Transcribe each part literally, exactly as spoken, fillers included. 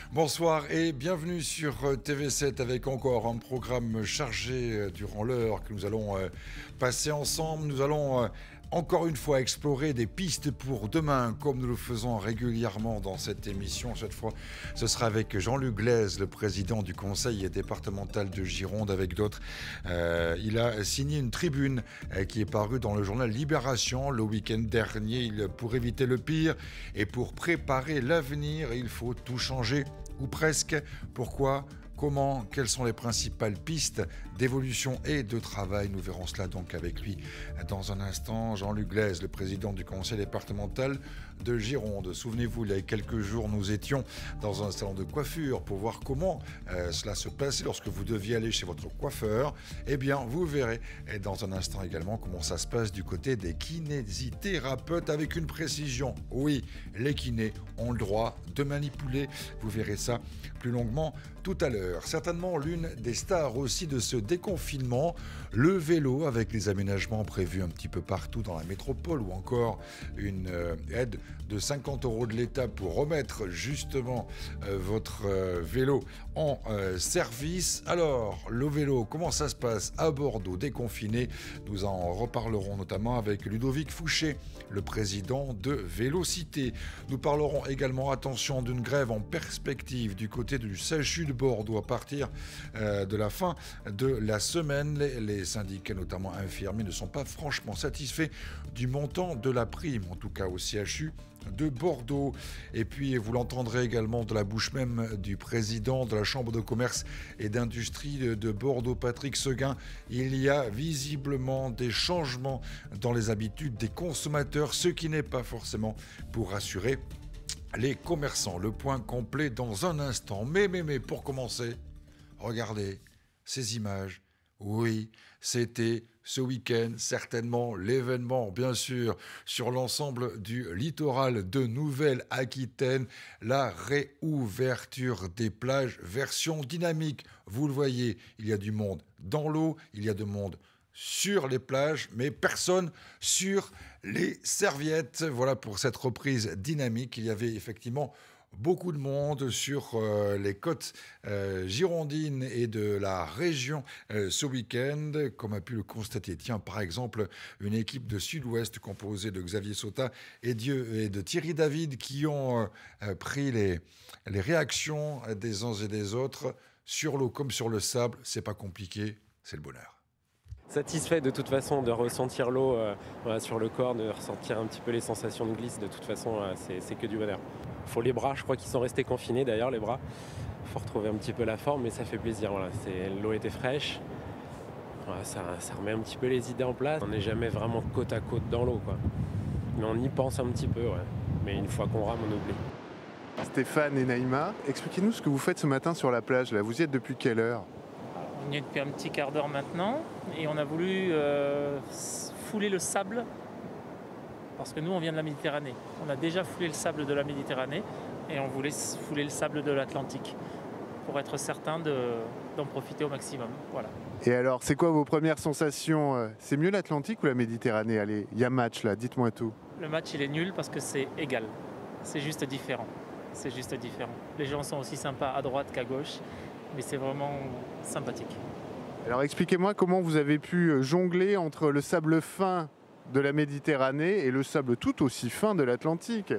Bonsoir et bienvenue sur T V sept avec encore un programme chargé durant l'heure que nous allons passer ensemble. Nous allons encore une fois explorer des pistes pour demain, comme nous le faisons régulièrement dans cette émission. Cette fois, ce sera avec Jean-Luc Glaise, le président du conseil départemental de Gironde, avec d'autres. Euh, il a signé une tribune euh, qui est parue dans le journal Libération le week-end dernier. Il, pour éviter le pire et pour préparer l'avenir, il faut tout changer, ou presque. Pourquoi ? Comment, quelles sont les principales pistes d'évolution et de travail? Nous verrons cela donc avec lui dans un instant. Jean-Luc Glaise, le président du conseil départemental de Gironde. Souvenez-vous, il y a quelques jours, nous étions dans un salon de coiffure pour voir comment euh, cela se passait lorsque vous deviez aller chez votre coiffeur. Eh bien, vous verrez et dans un instant également comment ça se passe du côté des kinésithérapeutes avec une précision. Oui, les kinés ont le droit de manipuler. Vous verrez ça plus longuement tout à l'heure. Certainement l'une des stars aussi de ce déconfinement, le vélo, avec les aménagements prévus un petit peu partout dans la métropole, ou encore une euh, aide de cinquante euros de l'État pour remettre justement euh, votre euh, vélo en euh, service. Alors, le vélo, comment ça se passe à Bordeaux déconfiné? Nous en reparlerons notamment avec Ludovic Fouché, le président de Vélocité. Nous parlerons également, attention, d'une grève en perspective du côté du C H U de Bordeaux à partir euh, de la fin de la semaine. Les, les syndicats, notamment infirmiers, ne sont pas franchement satisfaits du montant de la prime, en tout cas au C H U de Bordeaux. Et puis, vous l'entendrez également de la bouche même du président de la Chambre de commerce et d'industrie de, de Bordeaux, Patrick Seguin. Il y a visiblement des changements dans les habitudes des consommateurs, ce qui n'est pas forcément pour rassurer les commerçants. Le point complet dans un instant. Mais, mais, mais, pour commencer, regardez ces images. Oui, c'était ce week-end, certainement l'événement, bien sûr, sur l'ensemble du littoral de Nouvelle-Aquitaine, la réouverture des plages, version dynamique. Vous le voyez, il y a du monde dans l'eau, il y a du monde sur les plages, mais personne sur les serviettes. Voilà pour cette reprise dynamique. Il y avait effectivement beaucoup de monde sur euh, les côtes euh, girondines et de la région euh, ce week-end, comme a pu le constater. Tiens, par exemple, une équipe de Sud-Ouest composée de Xavier Sauta et, Dieu, et de Thierry David qui ont euh, pris les, les réactions des uns et des autres sur l'eau comme sur le sable. C'est pas compliqué, c'est le bonheur. Satisfait de toute façon de ressentir l'eau euh, voilà, sur le corps, de ressentir un petit peu les sensations de glisse. De toute façon, euh, c'est, c'est que du bonheur. Il faut les bras, je crois qu'ils sont restés confinés d'ailleurs, les bras. Il faut retrouver un petit peu la forme, mais ça fait plaisir. Voilà. C'est, l'eau était fraîche, voilà, ça, ça remet un petit peu les idées en place. On n'est jamais vraiment côte à côte dans l'eau, quoi. Mais on y pense un petit peu, ouais. Mais une fois qu'on rame, on oublie. Stéphane et Naïma, expliquez-nous ce que vous faites ce matin sur la plage. Là. Vous y êtes depuis quelle heure? On y est depuis un petit quart d'heure maintenant et on a voulu euh, fouler le sable parce que nous on vient de la Méditerranée. On a déjà foulé le sable de la Méditerranée et on voulait fouler le sable de l'Atlantique pour être certain de, d'en profiter au maximum. Voilà. Et alors, c'est quoi vos premières sensations? C'est mieux l'Atlantique ou la Méditerranée? Allez, il y a match là, dites-moi tout. Le match il est nul parce que c'est égal, c'est juste différent. C'est juste différent. Les gens sont aussi sympas à droite qu'à gauche. Mais c'est vraiment sympathique. Alors expliquez-moi comment vous avez pu jongler entre le sable fin de la Méditerranée et le sable tout aussi fin de l'Atlantique.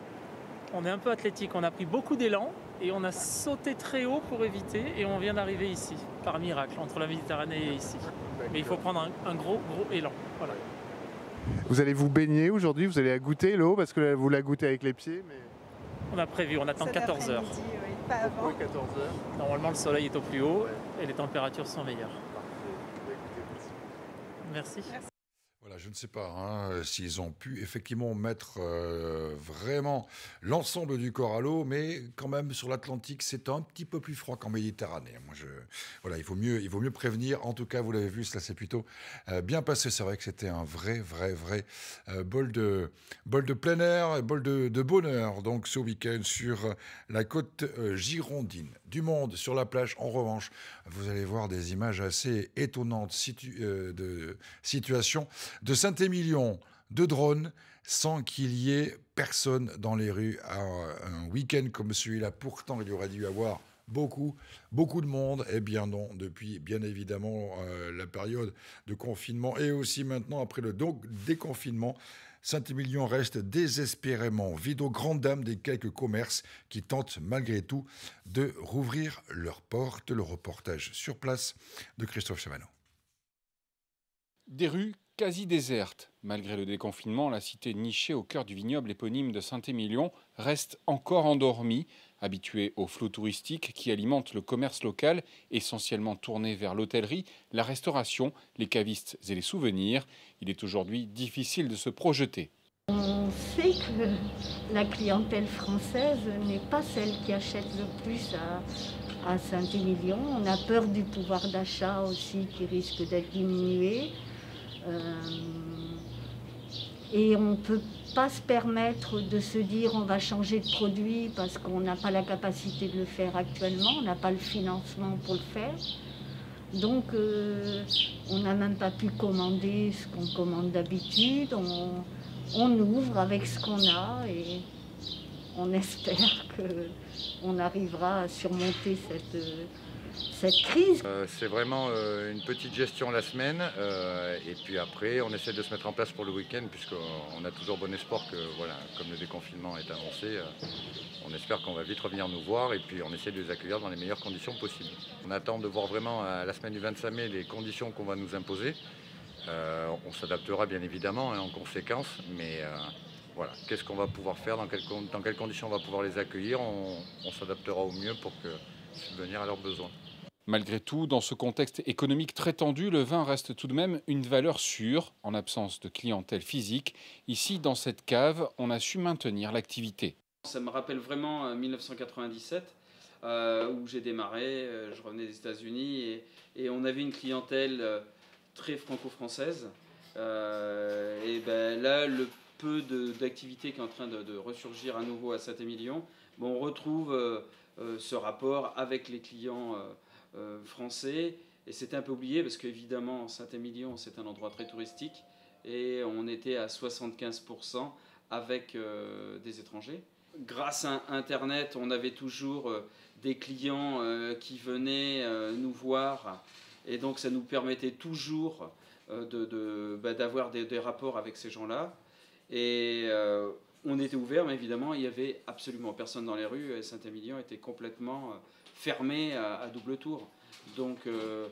On est un peu athlétique, on a pris beaucoup d'élan et on a sauté très haut pour éviter et on vient d'arriver ici, par miracle, entre la Méditerranée et ici. Mais il faut prendre un, un gros, gros élan. Voilà. Vous allez vous baigner aujourd'hui, vous allez la goûter l'eau, parce que vous la goûtez avec les pieds. Mais... On a prévu, on attend quatorze heures. Pas avant. quatorze heures. Normalement, le soleil est au plus haut et les températures sont meilleures. Merci. Merci. Voilà, je ne sais pas hein, s'ils ont pu effectivement mettre euh, vraiment l'ensemble du corps à l'eau, mais quand même sur l'Atlantique, c'est un petit peu plus froid qu'en Méditerranée. Moi, je, voilà, il vaut mieux, il vaut mieux prévenir. En tout cas, vous l'avez vu, cela s'est plutôt euh, bien passé. C'est vrai que c'était un vrai, vrai, vrai euh, bol de, bol de plein air, bol de, de bonheur. Donc, ce week-end sur la côte euh, girondine. Du monde sur la plage. En revanche, vous allez voir des images assez étonnantes situ- euh, de situation de Saint-Émilion. de drones sans qu'il y ait personne dans les rues à un week-end comme celui-là. Pourtant, il y aurait dû y avoir beaucoup, beaucoup de monde. Eh bien non, depuis bien évidemment euh, la période de confinement et aussi maintenant après le donc, déconfinement, Saint-Émilion reste désespérément vide aux grandes dames des quelques commerces qui tentent malgré tout de rouvrir leurs portes. Le reportage sur place de Christophe Chavanneau. Des rues quasi désertes. Malgré le déconfinement, la cité nichée au cœur du vignoble éponyme de Saint-Émilion reste encore endormie. Habituée au flot touristique qui alimente le commerce local, essentiellement tourné vers l'hôtellerie, la restauration, les cavistes et les souvenirs, il est aujourd'hui difficile de se projeter. On sait que la clientèle française n'est pas celle qui achète le plus à, à Saint-Émilion. On a peur du pouvoir d'achat aussi qui risque d'être diminué. Euh, et on ne peut pas se permettre de se dire on va changer de produit parce qu'on n'a pas la capacité de le faire actuellement, on n'a pas le financement pour le faire. Donc euh, on n'a même pas pu commander ce qu'on commande d'habitude. On, on ouvre avec ce qu'on a et on espère qu'on arrivera à surmonter cette, cette crise. Euh, c'est vraiment euh, une petite gestion la semaine euh, et puis après on essaie de se mettre en place pour le week-end puisqu'on a toujours bon espoir que, voilà, comme le déconfinement est annoncé, euh, on espère qu'on va vite revenir nous voir et puis on essaie de les accueillir dans les meilleures conditions possibles. On attend de voir vraiment à la semaine du vingt-cinq mai les conditions qu'on va nous imposer. Euh, on s'adaptera bien évidemment hein, en conséquence, mais euh, voilà, qu'est-ce qu'on va pouvoir faire, dans quelles, dans quelles conditions on va pouvoir les accueillir, on, on s'adaptera au mieux pour que, subvenir à leurs besoins. Malgré tout, dans ce contexte économique très tendu, le vin reste tout de même une valeur sûre, en absence de clientèle physique. Ici, dans cette cave, on a su maintenir l'activité. Ça me rappelle vraiment mille neuf cent quatre-vingt-dix-sept, euh, où j'ai démarré, euh, je revenais des États-Unis, et, et on avait une clientèle euh, très franco-française. Euh, et ben là, le peu d'activité qui est en train de, de ressurgir à nouveau à Saint-Émilion, bon, on retrouve euh, euh, ce rapport avec les clients euh, Euh, français, et c'était un peu oublié parce qu'évidemment Saint-Émilion c'est un endroit très touristique et on était à soixante-quinze pour cent avec euh, des étrangers. Grâce à Internet, on avait toujours euh, des clients euh, qui venaient euh, nous voir et donc ça nous permettait toujours euh, de, de, bah, d'avoir des, des rapports avec ces gens-là et euh, on était ouvert, mais évidemment il n'y avait absolument personne dans les rues et Saint-Émilion était complètement euh, fermé à, à double tour. Donc euh,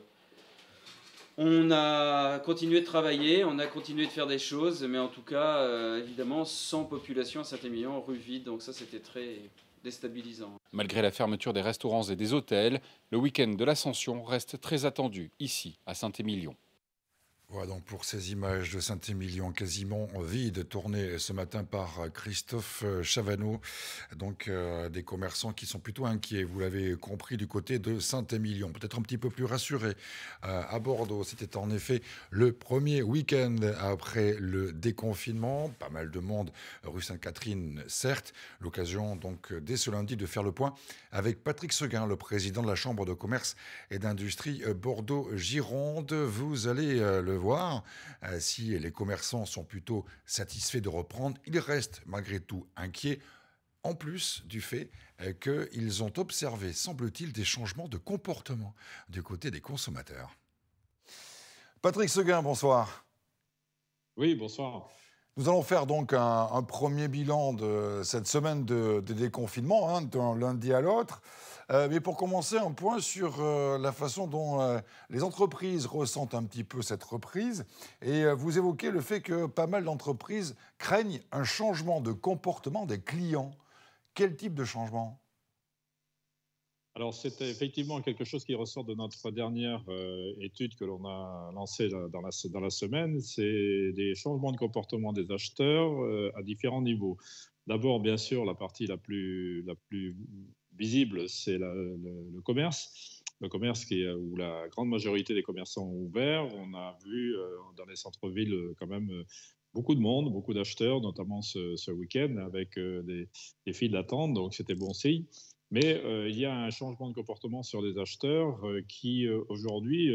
on a continué de travailler, on a continué de faire des choses, mais en tout cas, euh, évidemment, sans population à Saint-Émilion, rue vide, donc ça c'était très déstabilisant. Malgré la fermeture des restaurants et des hôtels, le week-end de l'Ascension reste très attendu, ici, à Saint-Émilion. Voilà donc pour ces images de Saint-Émilion quasiment vides, tournées ce matin par Christophe Chavanneau. Donc euh, des commerçants qui sont plutôt inquiets, vous l'avez compris, du côté de Saint-Émilion. Peut-être un petit peu plus rassurés euh, à Bordeaux. C'était en effet le premier week-end après le déconfinement. Pas mal de monde rue Sainte-Catherine, certes. L'occasion donc dès ce lundi de faire le point avec Patrick Seguin, le président de la Chambre de commerce et d'industrie Bordeaux-Gironde. Vous allez euh, le voir, euh, si les commerçants sont plutôt satisfaits de reprendre, ils restent malgré tout inquiets, en plus du fait euh, qu'ils ont observé, semble-t-il, des changements de comportement du côté des consommateurs. Patrick Seguin, bonsoir. Oui, bonsoir. Nous allons faire donc un, un premier bilan de cette semaine de, de déconfinement, hein, d'un lundi à l'autre. Euh, mais pour commencer, un point sur euh, la façon dont euh, les entreprises ressentent un petit peu cette reprise. Et euh, vous évoquez le fait que pas mal d'entreprises craignent un changement de comportement des clients. Quel type de changement ? Alors, c'est effectivement quelque chose qui ressort de notre dernière euh, étude que l'on a lancée dans la, dans la semaine. C'est des changements de comportement des acheteurs euh, à différents niveaux. D'abord, bien sûr, la partie la plus, la plus visible, c'est la, le, le commerce. Le commerce qui est, où la grande majorité des commerçants ont ouvert. On a vu euh, dans les centres-villes quand même euh, beaucoup de monde, beaucoup d'acheteurs, notamment ce, ce week-end avec euh, des, des files d'attente, donc c'était bon signe. Mais euh, il y a un changement de comportement sur les acheteurs euh, qui, euh, aujourd'hui, euh,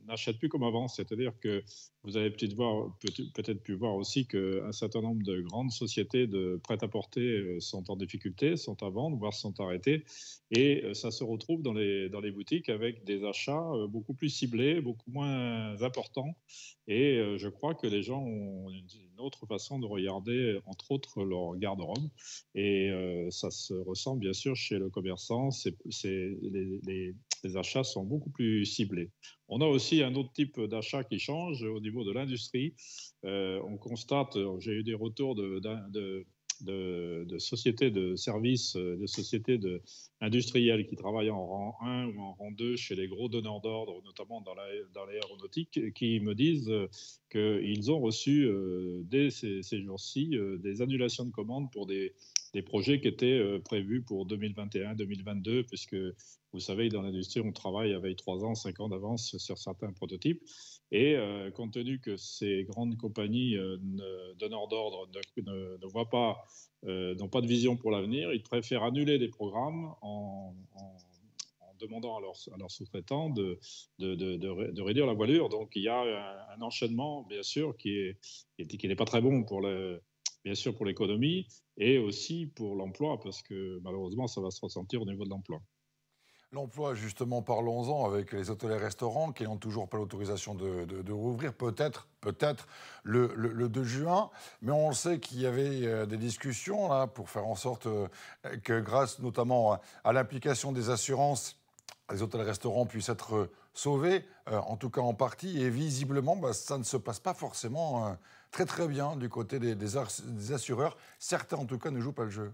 n'achètent plus comme avant. C'est-à-dire que vous avez peut-être voir- peut- peut-être pu voir aussi qu'un certain nombre de grandes sociétés de prêt-à-porter euh, sont en difficulté, sont à vendre, voire sont arrêtées. Et euh, ça se retrouve dans les, dans les boutiques avec des achats euh, beaucoup plus ciblés, beaucoup moins importants. Et euh, je crois que les gens ont une une autre façon de regarder, entre autres, leur garde-robe. Et euh, ça se ressent bien sûr chez le commerçant. C'est, c'est- les, les- les achats sont beaucoup plus ciblés. On a aussi un autre type d'achat qui change au niveau de l'industrie. Euh, on constate, j'ai eu des retours de, d'un- de, de- de sociétés de services, euh, de sociétés de, industriels qui travaillent en rang un ou en rang deux chez les gros donneurs d'ordre, notamment dans, la, dans l'aéronautique, qui me disent euh, qu'ils ont reçu euh, dès ces, ces jours-ci euh, des annulations de commandes pour des, des projets qui étaient euh, prévus pour deux mille vingt et un, deux mille vingt-deux, puisque vous savez, dans l'industrie, on travaille avec trois ans, cinq ans d'avance sur certains prototypes. Et euh, compte tenu que ces grandes compagnies euh, ne, donneurs d'ordre ne, ne, ne voient pas, euh, n'ont pas de vision pour l'avenir, ils préfèrent annuler des programmes en, en, en demandant à leurs, à leurs sous-traitants de, de, de, de, de réduire la voilure. Donc il y a un, un enchaînement, bien sûr, qui est, qui, est, qui n'est pas très bon pour le, bien sûr pour l'économie et aussi pour l'emploi, parce que malheureusement, ça va se ressentir au niveau de l'emploi. L'emploi, justement, parlons-en avec les hôtels et restaurants qui n'ont toujours pas l'autorisation de, de, de rouvrir, peut-être, peut-être le, le, le deux juin. Mais on sait qu'il y avait euh, des discussions là pour faire en sorte euh, que, grâce notamment à, à l'implication des assurances, les hôtels et restaurants puissent être euh, sauvés, euh, en tout cas en partie. Et visiblement, bah, ça ne se passe pas forcément euh, très très bien du côté des, des, des assureurs. Certains, en tout cas, ne jouent pas le jeu.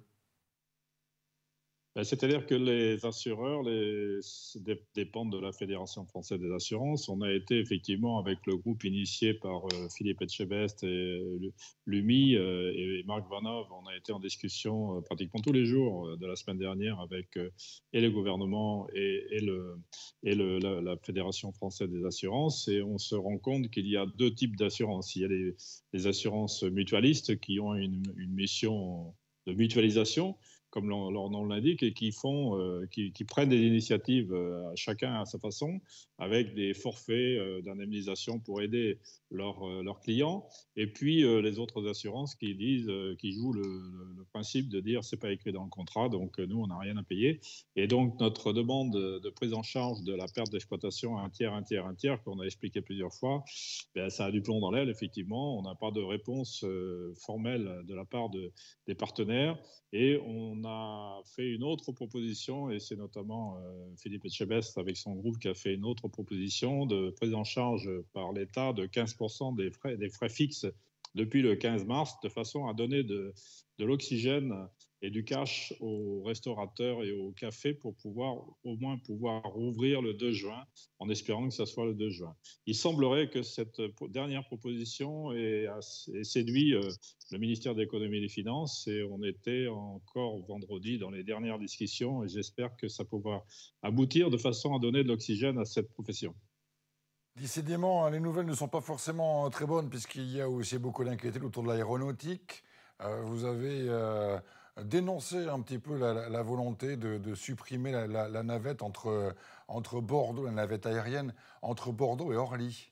Ben, c'est-à-dire que les assureurs les, dépendent de la Fédération française des assurances. On a été effectivement avec le groupe initié par euh, Philippe Etchebest et l'U M I euh, et Marc Vanov. On a été en discussion euh, pratiquement tous les jours euh, de la semaine dernière avec euh, et le gouvernement et, et, le, et le, la, la Fédération française des assurances. Et on se rend compte qu'il y a deux types d'assurances. Il y a les, les assurances mutualistes qui ont une, une mission de mutualisation, comme leur, leur nom l'indique, et qui, font, euh, qui, qui prennent des initiatives, euh, chacun à sa façon, avec des forfaits euh, d'indemnisation pour aider leurs euh, leurs clients. Et puis euh, les autres assurances qui disent, euh, qui jouent le, le, le principe de dire c'est pas écrit dans le contrat, donc euh, nous on n'a rien à payer. Et donc notre demande de, de prise en charge de la perte d'exploitation à un tiers, un tiers, un tiers, qu'on a expliqué plusieurs fois, ben, ça a du plomb dans l'aile, effectivement. On n'a pas de réponse euh, formelle de la part de, des partenaires. Et on a fait une autre proposition, et c'est notamment euh, Philippe Etchebest avec son groupe qui a fait une autre proposition de prise en charge par l'État de quinze pour cent des frais, des frais fixes depuis le quinze mars, de façon à donner de, de l'oxygène et du cash aux restaurateurs et aux cafés pour pouvoir au moins pouvoir rouvrir le deux juin, en espérant que ça soit le deux juin. Il semblerait que cette dernière proposition ait, ait séduit euh, le ministère de l'Économie et des Finances, et on était encore vendredi dans les dernières discussions, et j'espère que ça pourra aboutir de façon à donner de l'oxygène à cette profession. Décidément, les nouvelles ne sont pas forcément très bonnes, puisqu'il y a aussi beaucoup d'inquiétudes autour de l'aéronautique. Euh, vous avez euh, dénoncé un petit peu la, la, la volonté de, de supprimer la, la, la navette entre, entre Bordeaux, la navette aérienne, entre Bordeaux et Orly.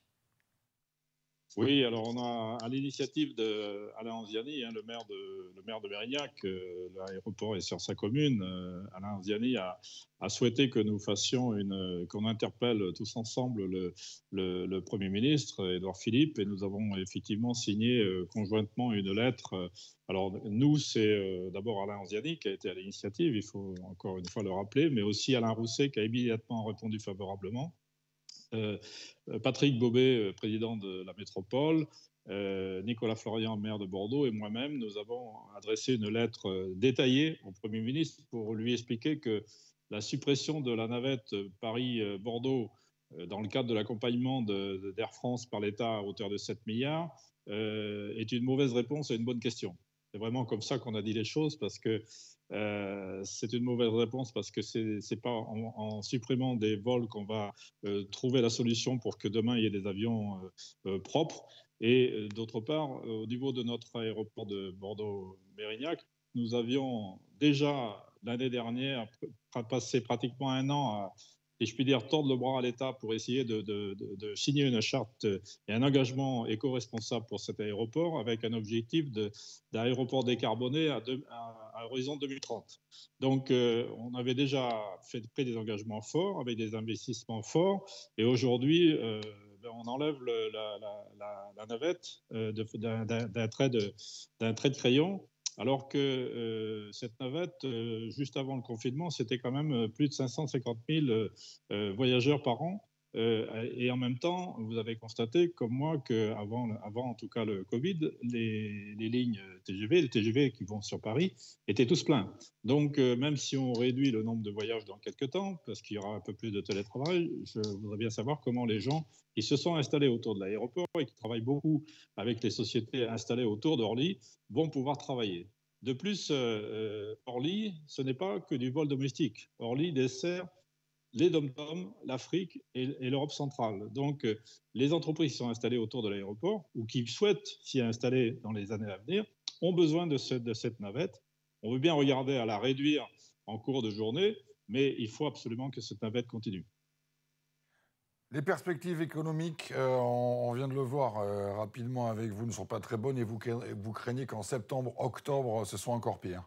Oui, alors on a à l'initiative d'Alain Anziani, hein, le, maire de, le maire de Mérignac, euh, l'aéroport est sur sa commune. Euh, Alain Anziani a, a souhaité que nous fassions une, qu'on interpelle tous ensemble le, le, le Premier ministre, Édouard Philippe, et nous avons effectivement signé euh, conjointement une lettre. Alors nous, c'est euh, d'abord Alain Anziani qui a été à l'initiative, il faut encore une fois le rappeler, mais aussi Alain Rousset qui a immédiatement répondu favorablement. Euh, Patrick Bobet, président de la métropole, euh, Nicolas Florian, maire de Bordeaux, et moi-même, nous avons adressé une lettre détaillée au Premier ministre pour lui expliquer que la suppression de la navette Paris-Bordeaux euh, dans le cadre de l'accompagnement d'Air France par l'État à hauteur de sept milliards euh, est une mauvaise réponse à une bonne question. C'est vraiment comme ça qu'on a dit les choses, parce que Euh, c'est une mauvaise réponse, parce que c'est c'est pas en, en supprimant des vols qu'on va euh, trouver la solution pour que demain il y ait des avions euh, euh, propres. Et euh, d'autre part, euh, au niveau de notre aéroport de Bordeaux-Mérignac, nous avions déjà l'année dernière passé pratiquement un an à si je puis dire, tordre le bras à l'État pour essayer de, de, de, de signer une charte et un engagement éco-responsable pour cet aéroport avec un objectif d'aéroport décarboné à, de, à, à horizon deux mille trente. Donc, euh, on avait déjà fait, pris des engagements forts avec des investissements forts et aujourd'hui, euh, ben on enlève le, la, la, la, la navette euh, d'un trait, trait de crayon. Alors que euh, cette navette, euh, juste avant le confinement, c'était quand même plus de cinq cent cinquante mille euh, voyageurs par an. Euh, et en même temps, vous avez constaté, comme moi, qu'avant, avant, en tout cas le Covid, les, les lignes T G V, les T G V qui vont sur Paris, étaient tous pleins. Donc, euh, même si on réduit le nombre de voyages dans quelques temps, parce qu'il y aura un peu plus de télétravail, je voudrais bien savoir comment les gens qui se sont installés autour de l'aéroport et qui travaillent beaucoup avec les sociétés installées autour d'Orly vont pouvoir travailler. De plus, euh, Orly, ce n'est pas que du vol domestique. Orly dessert les dom-toms, l'Afrique et, et l'Europe centrale. Donc, euh, les entreprises qui sont installées autour de l'aéroport ou qui souhaitent s'y installer dans les années à venir ont besoin de, ce, de cette navette. On veut bien regarder à la réduire en cours de journée, mais il faut absolument que cette navette continue. Les perspectives économiques, euh, on, on vient de le voir euh, rapidement avec vous, ne sont pas très bonnes et vous, vous craignez qu'en septembre, octobre, ce soit encore pire.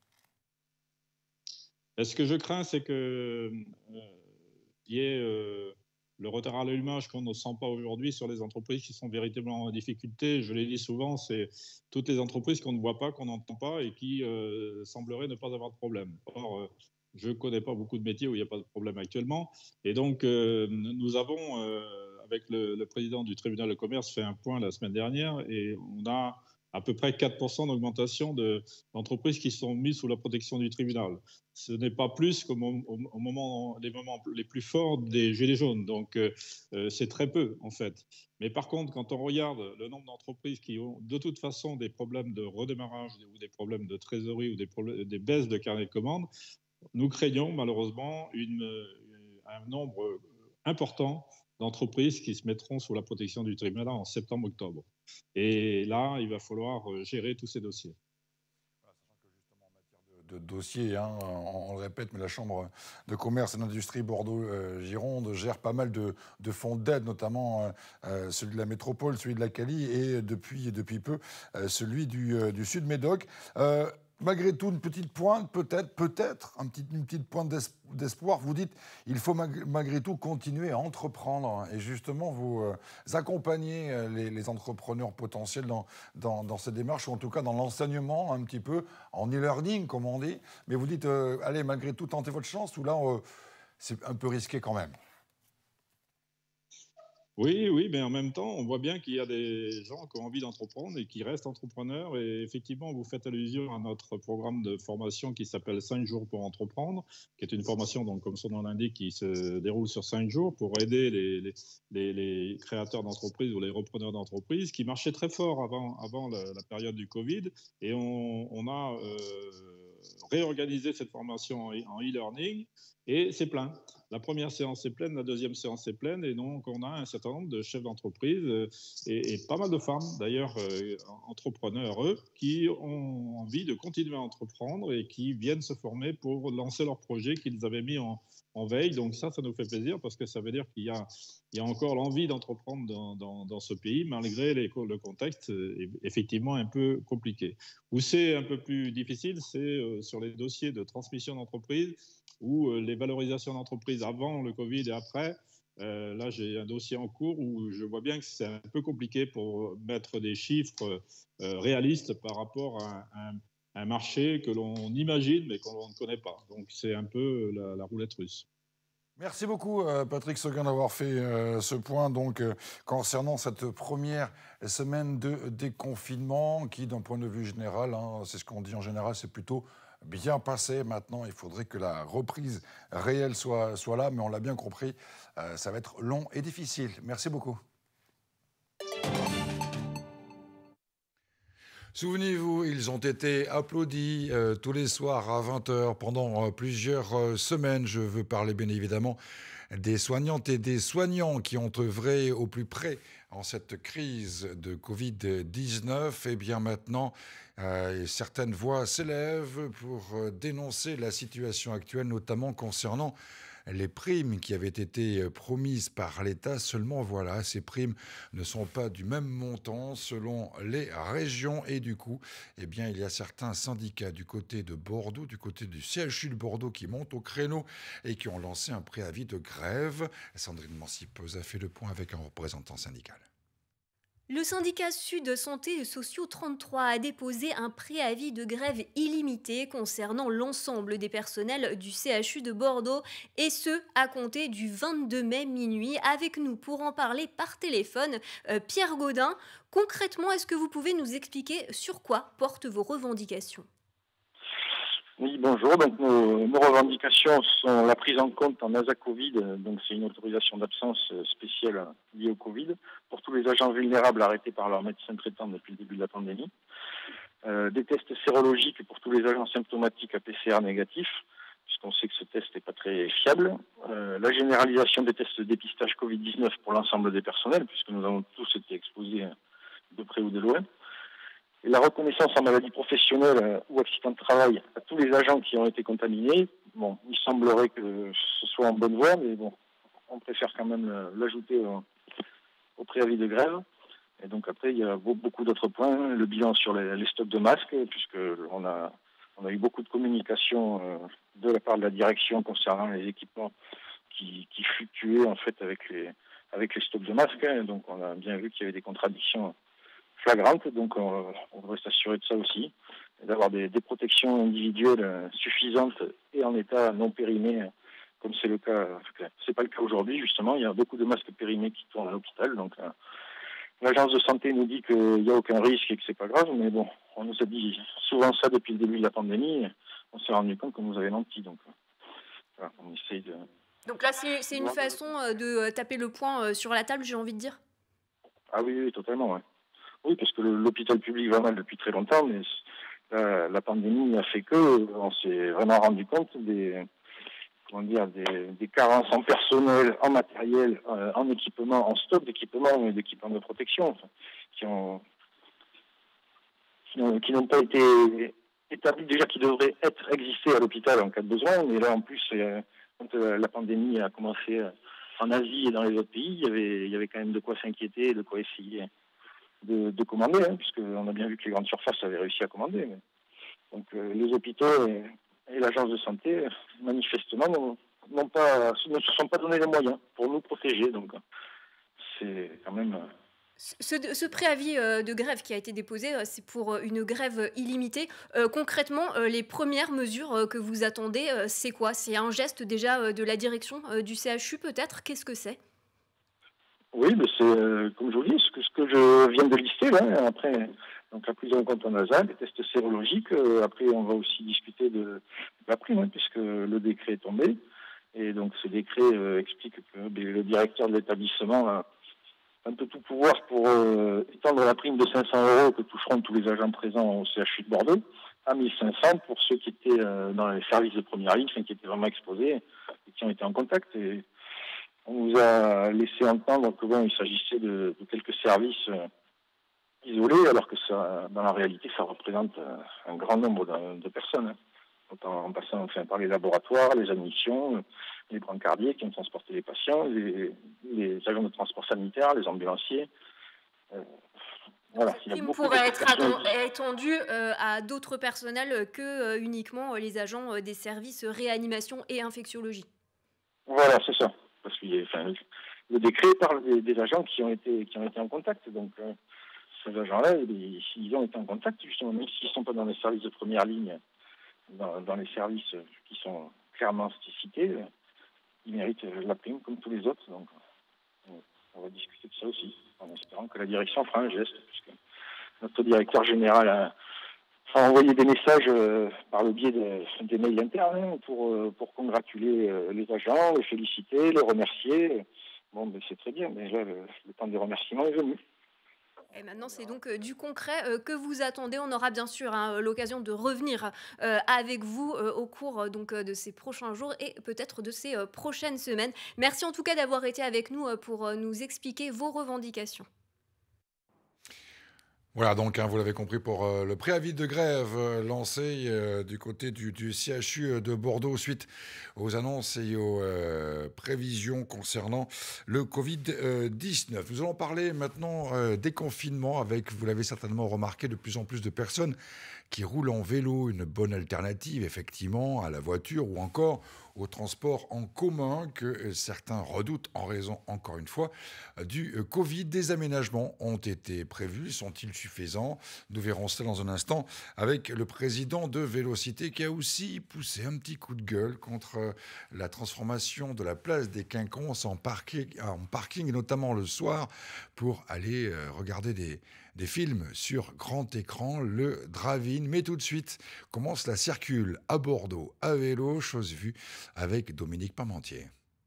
Ce que je crains, c'est qu'il euh, y ait euh, le retard à l'allumage qu'on ne sent pas aujourd'hui sur les entreprises qui sont véritablement en difficulté. Je l'ai dit souvent, c'est toutes les entreprises qu'on ne voit pas, qu'on n'entend pas et qui euh, sembleraient ne pas avoir de problème. Or, euh, je ne connais pas beaucoup de métiers où il n'y a pas de problème actuellement. Et donc, euh, nous avons, euh, avec le, le président du tribunal de commerce, fait un point la semaine dernière et on a à peu près quatre pour cent d'augmentation d'entreprises qui sont mises sous la protection du tribunal. Ce n'est pas plus qu'au au moment, les moments les plus forts des Gilets jaunes. Donc, euh, c'est très peu, en fait. Mais par contre, quand on regarde le nombre d'entreprises qui ont de toute façon des problèmes de redémarrage ou des problèmes de trésorerie ou des, problèmes, des baisses de carnet de commandes, nous craignons malheureusement une, un nombre important d'entreprises qui se mettront sous la protection du tribunal en septembre-octobre. Et là, il va falloir gérer tous ces dossiers. De dossiers, hein, on, on le répète, mais la Chambre de commerce et d'industrie Bordeaux-Gironde euh, gère pas mal de, de fonds d'aide, notamment euh, celui de la métropole, celui de la Cali et depuis, depuis peu euh, celui du, euh, du Sud-Médoc. Euh, Malgré tout, une petite pointe, peut-être, peut-être, un petit, une petite pointe d'espoir. Vous dites, il faut malgré tout continuer à entreprendre et justement vous euh, accompagner les, les entrepreneurs potentiels dans, dans, dans cette démarche, ou en tout cas dans l'enseignement un petit peu, en e-learning comme on dit. Mais vous dites, euh, allez, malgré tout, tentez votre chance, ou là, euh, c'est un peu risqué quand même. Oui, oui, mais en même temps, on voit bien qu'il y a des gens qui ont envie d'entreprendre et qui restent entrepreneurs. Et effectivement, vous faites allusion à notre programme de formation qui s'appelle cinq jours pour entreprendre, qui est une formation, donc, comme son nom l'indique, qui se déroule sur cinq jours pour aider les, les, les, les créateurs d'entreprises ou les repreneurs d'entreprises, qui marchaient très fort avant, avant la, la période du Covid. Et on, on a euh, réorganisé cette formation en e-learning et c'est plein. La première séance est pleine, la deuxième séance est pleine, et donc on a un certain nombre de chefs d'entreprise euh, et, et pas mal de femmes d'ailleurs, euh, entrepreneurs, eux, qui ont envie de continuer à entreprendre et qui viennent se former pour lancer leurs projets qu'ils avaient mis en, en veille. Donc ça, ça nous fait plaisir parce que ça veut dire qu'il y a, il y a encore l'envie d'entreprendre dans, dans, dans ce pays, malgré les, le contexte euh, effectivement un peu compliqué. Où c'est un peu plus difficile, c'est euh, sur les dossiers de transmission d'entreprise, ou les valorisations d'entreprise avant le Covid et après. Euh, là, j'ai un dossier en cours où je vois bien que c'est un peu compliqué pour mettre des chiffres euh, réalistes par rapport à un, un marché que l'on imagine mais qu'on ne connaît pas. Donc, c'est un peu la, la roulette russe. Merci beaucoup, Patrick Seguin, d'avoir fait euh, ce point donc, euh, concernant cette première semaine de déconfinement qui, d'un point de vue général, hein, c'est ce qu'on dit en général, c'est plutôt bien passé. Maintenant, il faudrait que la reprise réelle soit, soit là, mais on l'a bien compris, euh, ça va être long et difficile. Merci beaucoup. Souvenez-vous, ils ont été applaudis euh, tous les soirs à vingt heures pendant euh, plusieurs euh, semaines. Je veux parler bien évidemment des soignantes et des soignants qui ont œuvré au plus près en cette crise de covid dix-neuf. Et bien maintenant, euh, certaines voix s'élèvent pour euh, dénoncer la situation actuelle, notamment concernant les primes qui avaient été promises par l'État. Seulement, voilà, ces primes ne sont pas du même montant selon les régions. Et du coup, eh bien, il y a certains syndicats du côté de Bordeaux, du côté du C H U de Bordeaux qui montent au créneau et qui ont lancé un préavis de grève. Sandrine Mancipose a fait le point avec un représentant syndical. Le syndicat Sud Santé Sociaux trente-trois a déposé un préavis de grève illimité concernant l'ensemble des personnels du C H U de Bordeaux, et ce, à compter du vingt-deux mai minuit. Avec nous pour en parler par téléphone, euh, Pierre Gaudin. Concrètement, est-ce que vous pouvez nous expliquer sur quoi portent vos revendications ? Oui, bonjour. Donc, nos, nos revendications sont la prise en compte en A S A Covid, donc c'est une autorisation d'absence spéciale liée au Covid, pour tous les agents vulnérables arrêtés par leur médecin traitant depuis le début de la pandémie. Euh, des tests sérologiques pour tous les agents symptomatiques à P C R négatif, puisqu'on sait que ce test n'est pas très fiable. Euh, la généralisation des tests de dépistage Covid dix-neuf pour l'ensemble des personnels, puisque nous avons tous été exposés de près ou de loin. Et la reconnaissance en maladie professionnelle euh, ou accident de travail à tous les agents qui ont été contaminés. Bon, il semblerait que ce soit en bonne voie, mais bon, on préfère quand même euh, l'ajouter au, au préavis de grève. Et donc après, il y a beaucoup d'autres points. Le bilan sur les, les stocks de masques, puisque on a, on a eu beaucoup de communication euh, de la part de la direction concernant les équipements qui, qui fluctuaient en fait avec les, avec les stocks de masques. Et donc on a bien vu qu'il y avait des contradictions flagrante, donc on, on devrait s'assurer de ça aussi, d'avoir des, des protections individuelles suffisantes et en état non périmé, comme c'est le cas. C'est pas le cas aujourd'hui, justement. Il y a beaucoup de masques périmés qui tournent à l'hôpital, donc euh, l'agence de santé nous dit qu'il n'y a aucun risque et que c'est pas grave, mais bon, on nous a dit souvent ça depuis le début de la pandémie. On s'est rendu compte qu'on nous avait menti, donc voilà, on essaye de. Donc là, c'est, c'est une façon de taper le poing sur la table, j'ai envie de dire. Ah oui, oui, totalement, ouais. Oui, parce que l'hôpital public va mal depuis très longtemps, mais la, la pandémie a fait que on s'est vraiment rendu compte des, comment dire, des, des carences en personnel, en matériel, euh, en équipement, en stock d'équipements et d'équipements de protection, enfin, qui ont, qui n'ont, qui n'ont pas été établis déjà, qui devraient être exister à l'hôpital en cas de besoin. Mais là, en plus, euh, quand euh, la pandémie a commencé en Asie et dans les autres pays, il y avait, il y avait quand même de quoi s'inquiéter, de quoi essayer De, de commander, hein, puisqu'on a bien vu que les grandes surfaces avaient réussi à commander. Mais... Donc euh, les hôpitaux et, et l'agence de santé, manifestement, n'ont, n'ont pas, ne se sont pas donné les moyens pour nous protéger. Donc c'est quand même... Ce, ce préavis de grève qui a été déposé, c'est pour une grève illimitée. Euh, concrètement, les premières mesures que vous attendez, c'est quoi ? C'est un geste déjà de la direction du C H U peut-être ? Qu'est-ce que c'est ? Oui, mais c'est, euh, comme je vous dis, ce que, ce que je viens de lister, là, après, donc la prise en compte en A S A, les tests sérologiques, euh, après on va aussi discuter de, de la prime, hein, puisque le décret est tombé, et donc ce décret euh, explique que ben, le directeur de l'établissement a un peu tout pouvoir pour euh, étendre la prime de cinq cents euros que toucheront tous les agents présents au C H U de Bordeaux à mille cinq cents pour ceux qui étaient euh, dans les services de première ligne, qui étaient vraiment exposés et qui ont été en contact. Et, on nous a laissé entendre que bon, il s'agissait de, de quelques services euh, isolés, alors que ça, dans la réalité, ça représente euh, un grand nombre de, de personnes. Hein. Donc, en, en passant enfin, par les laboratoires, les admissions, euh, les brancardiers qui ont transporté les patients, les, les agents de transport sanitaire, les ambulanciers. Euh, voilà, Cette prime pourrait être étendue euh, à d'autres personnels que euh, uniquement les agents euh, des services réanimation et infectiologie. Voilà, c'est ça. Parce que enfin, le décret parle des, des agents qui ont été qui ont été en contact. Donc euh, ces agents-là, ils, ils ont été en contact justement, même s'ils ne sont pas dans les services de première ligne, dans, dans les services qui sont clairement cités, ils méritent la prime comme tous les autres. Donc on va discuter de ça aussi, en espérant que la direction fera un geste, puisque notre directeur général a, a envoyé des messages euh, par le biais de, des mails internes hein, pour, euh, pour congratuler euh, les agents, les féliciter, les remercier. Bon, ben, c'est très bien, mais là, le, le temps des remerciements est venu. Et maintenant, c'est donc euh, du concret euh, que vous attendez. On aura bien sûr hein, l'occasion de revenir euh, avec vous euh, au cours euh, donc, euh, de ces prochains jours et peut-être de ces euh, prochaines semaines. Merci en tout cas d'avoir été avec nous euh, pour euh, nous expliquer vos revendications. Voilà donc, hein, vous l'avez compris, pour euh, le préavis de grève euh, lancé euh, du côté du, du C H U de Bordeaux suite aux annonces et aux euh, prévisions concernant le Covid dix-neuf. Nous allons parler maintenant euh, des confinements avec, vous l'avez certainement remarqué, de plus en plus de personnes qui roulent en vélo, une bonne alternative effectivement à la voiture ou encore au transport en commun que certains redoutent en raison, encore une fois, du Covid. Des aménagements ont été prévus. Sont-ils suffisants? Nous verrons cela dans un instant avec le président de Vélocité qui a aussi poussé un petit coup de gueule contre la transformation de la place des Quinconces en parking, en parking et notamment le soir pour aller regarder des, des films sur grand écran, le drive-in. Mais tout de suite, comment cela circule à Bordeaux à vélo, chose vue avec Dominique Parmentier.